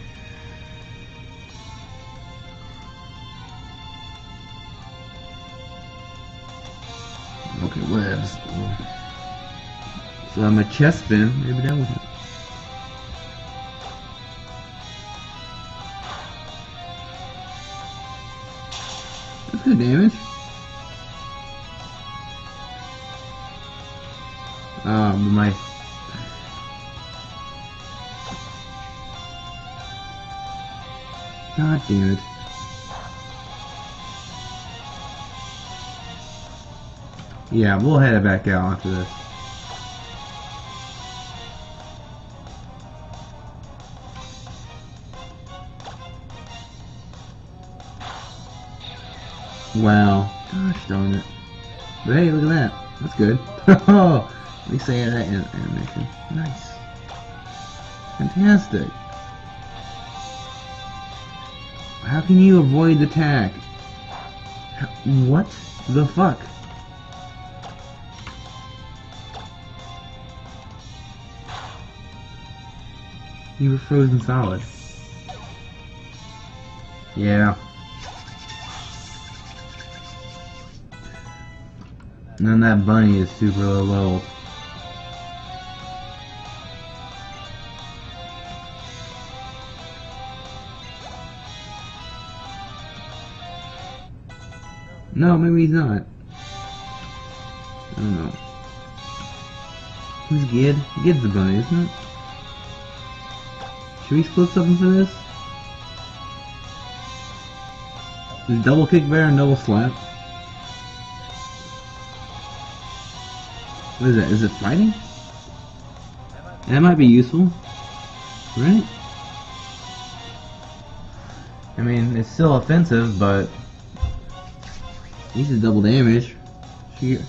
Okay, webs. So I'm a chest spin. Maybe that was it. That's good damage. But my God damn it. Yeah, we'll head it back out after this. Wow. Gosh darn it. But hey, look at that. That's good. At least I had that animation. Nice. Fantastic. How can you avoid the attack? What the fuck? You were frozen solid. Yeah. And then that bunny is super low leveled. No, maybe he's not. I don't know. Who's Gid? Gid's the bunny, isn't it? Should we split something for this? Is double kick better than double slap? What is that? Is it fighting? That might be useful. Right? I mean, it's still offensive, but this is double damage. Here.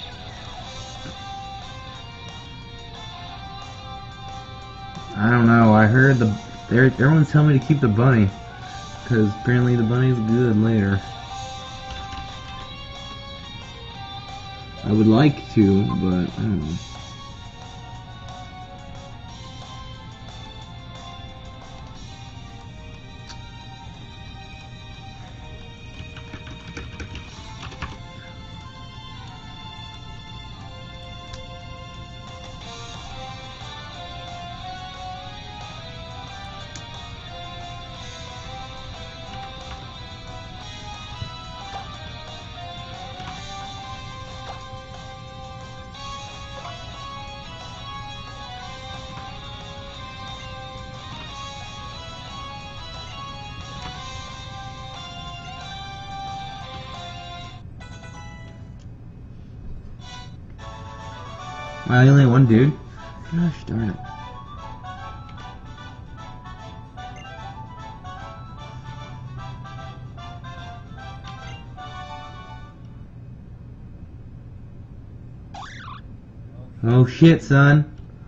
I don't know. I heard everyone's telling me to keep the bunny because apparently the bunny's good later. I would like to, but I don't know. Wow, only one dude? Gosh darn it. Oh shit, son.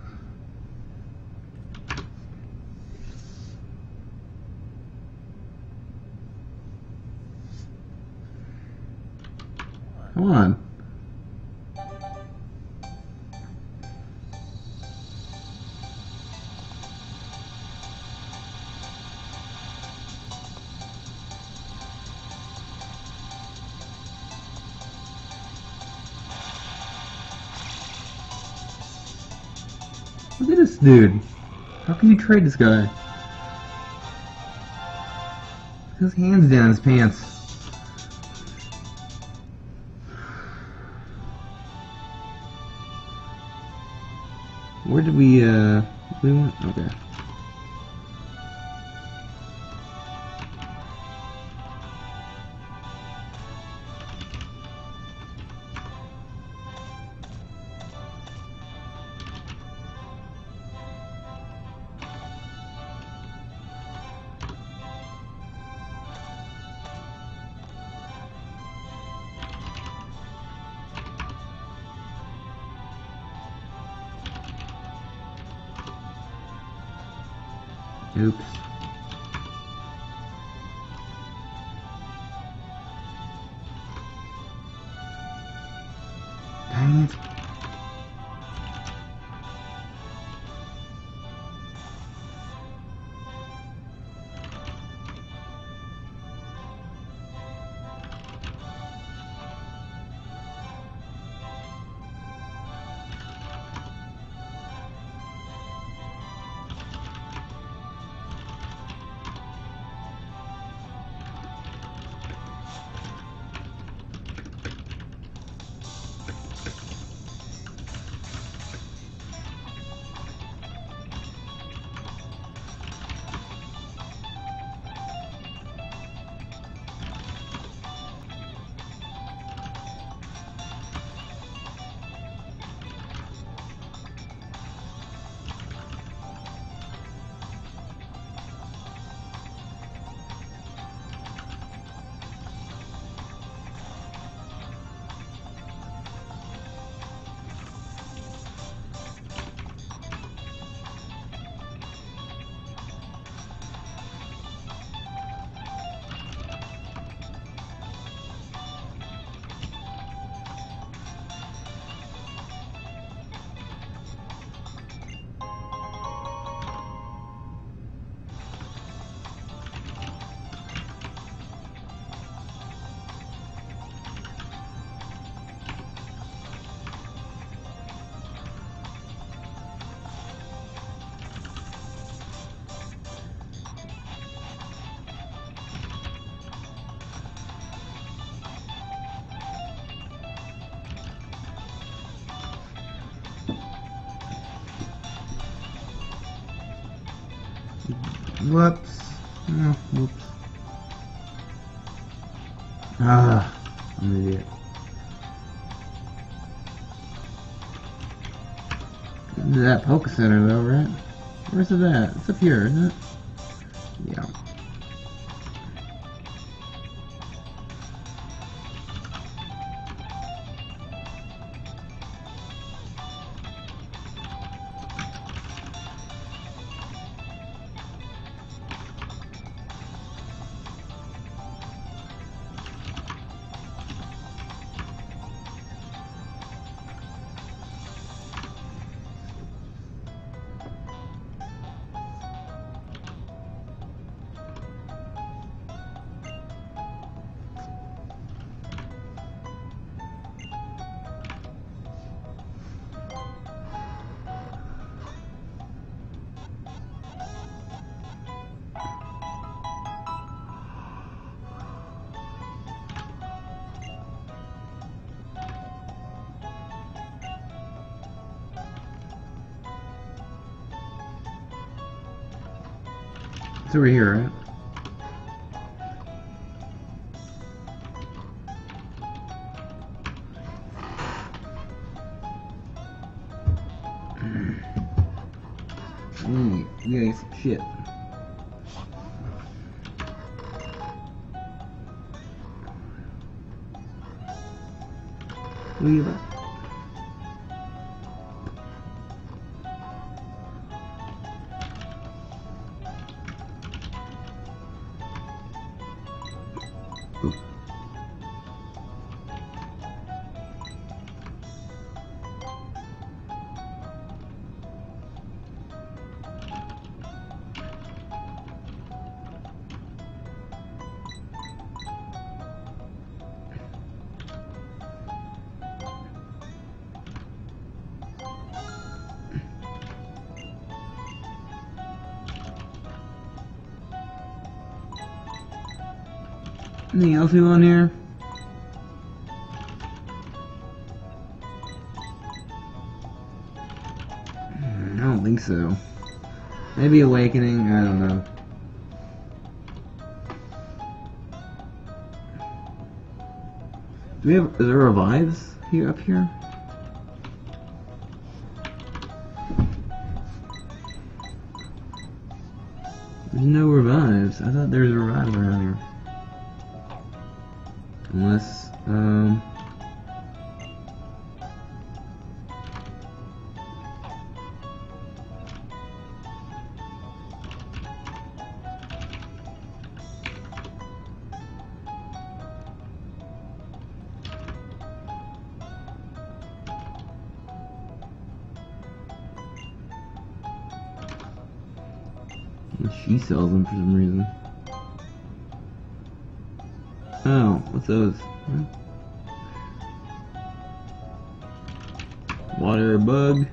Come on. Look at this dude. How can you trade this guy? His hands down his pants. Where did we went? Okay. Oops. Dang it. Whoops. Oh, whoops. Ah, I'm an idiot. Into that Poke Center though, right? Where's it at? It's up here, isn't it? Yeah. It's over here, right? You guys, shit. Leave it. Anything else we want here? I don't think so. Maybe Awakening, I don't know. Do we have, is there revives here up here? There's no revives. I thought there was a revive around here. Unless, she sells them for some reason. Oh, what's those? Huh? Water bug.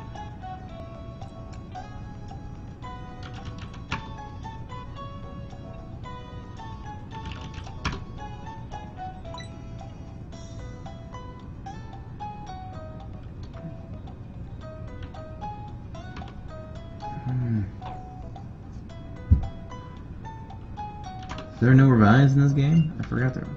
Is there no revives in this game? I forgot there.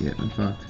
shit, I'm fucked.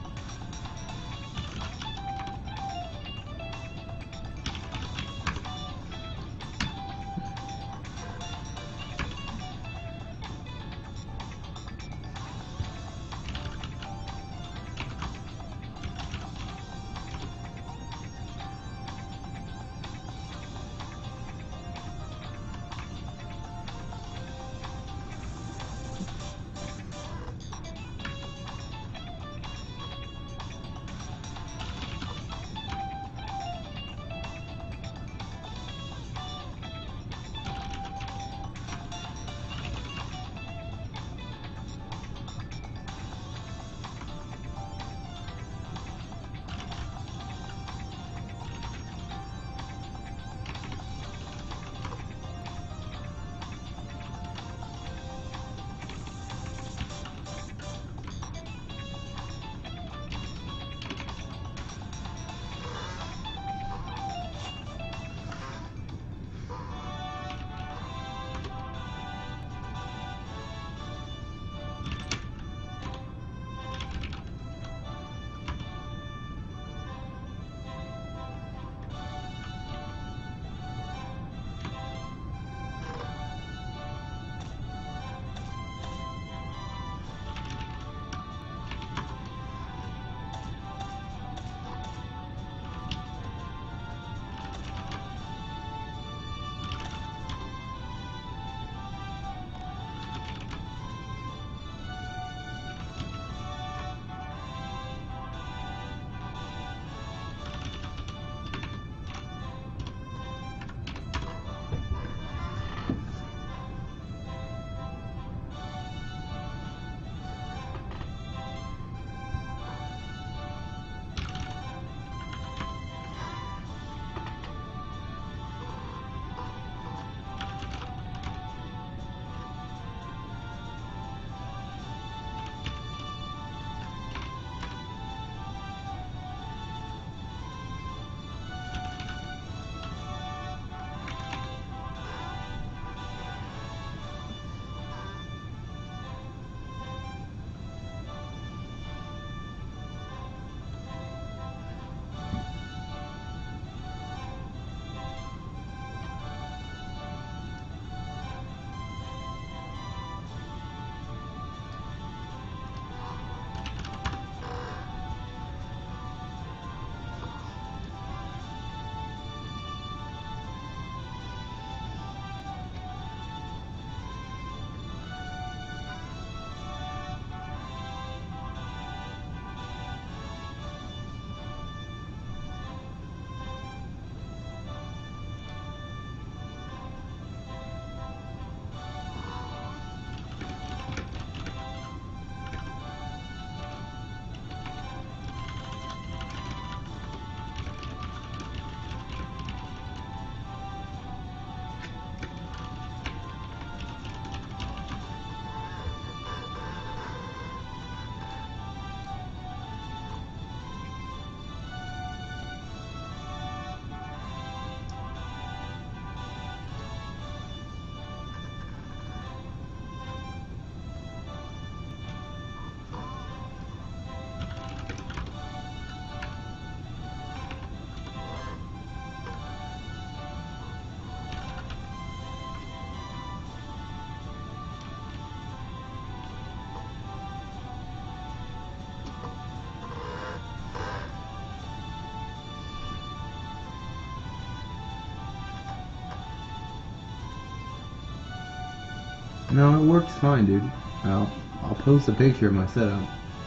No, it works fine, dude. I'll post a picture of my setup.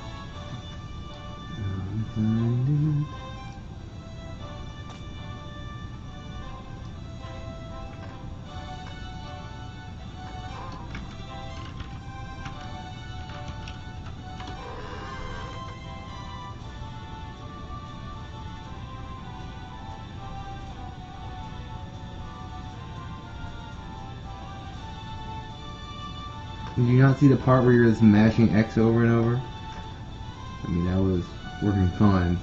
Did you not see the part where you're just mashing X over and over? I mean, that was working fine.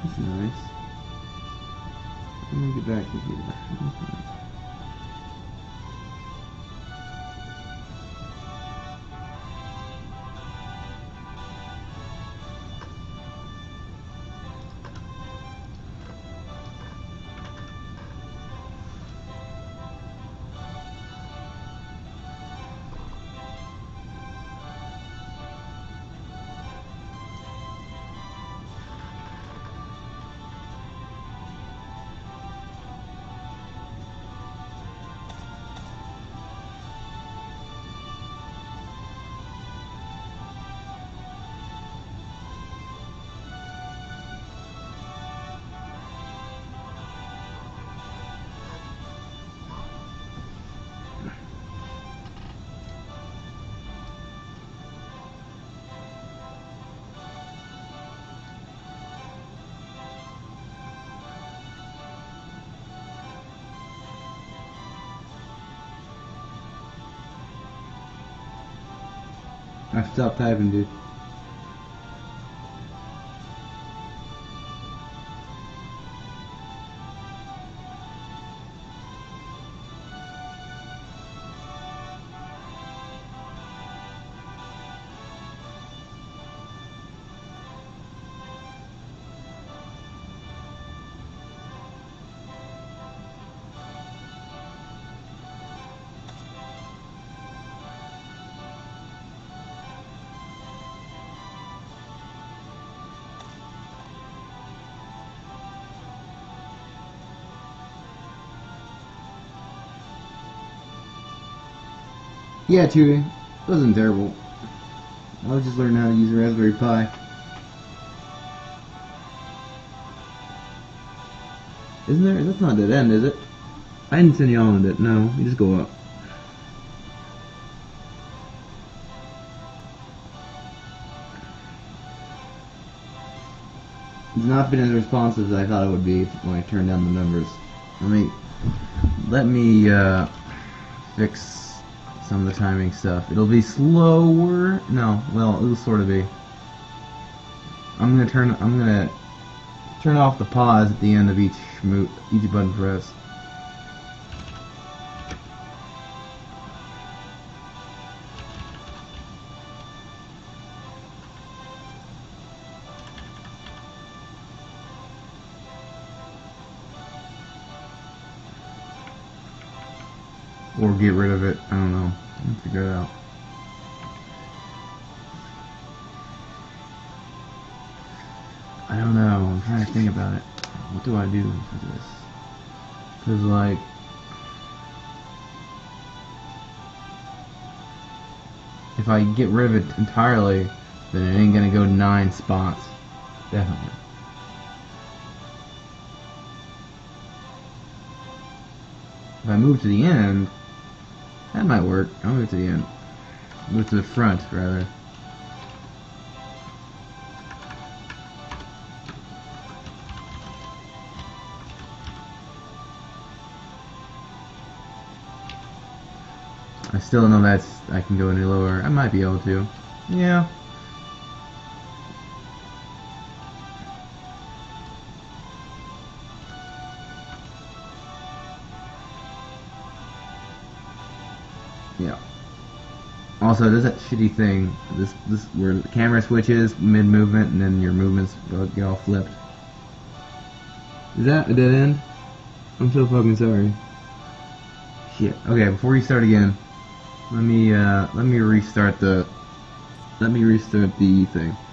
That's nice. Let me get that computer. I stopped typing, dude. Yeah, Chewy. It wasn't terrible. I was just learning how to use a Raspberry Pi. Isn't there? That's not dead end, is it? I didn't send you on it. No, you just go up. It's not been as responsive as I thought it would be when I turned down the numbers. Let me fix some of the timing stuff. It'll be slower. No, well, it'll sort of be. I'm gonna turn off the pause at the end of each button press. Or get rid of it. I don't know. I'll figure it out. I don't know. I'm trying to think about it. What do I do for this? Because, like, if I get rid of it entirely, then it ain't gonna go 9 spots. Definitely. If I move to the end, that might work. I'll move to the end. Move to the front, rather. I still don't know I can go any lower. I might be able to. Yeah. Yeah. Also, there's that shitty thing, this where the camera switches mid-movement and then your movements get all flipped. Is that a dead end? I'm so fucking sorry. Shit. Okay, before you start again, let me restart the thing.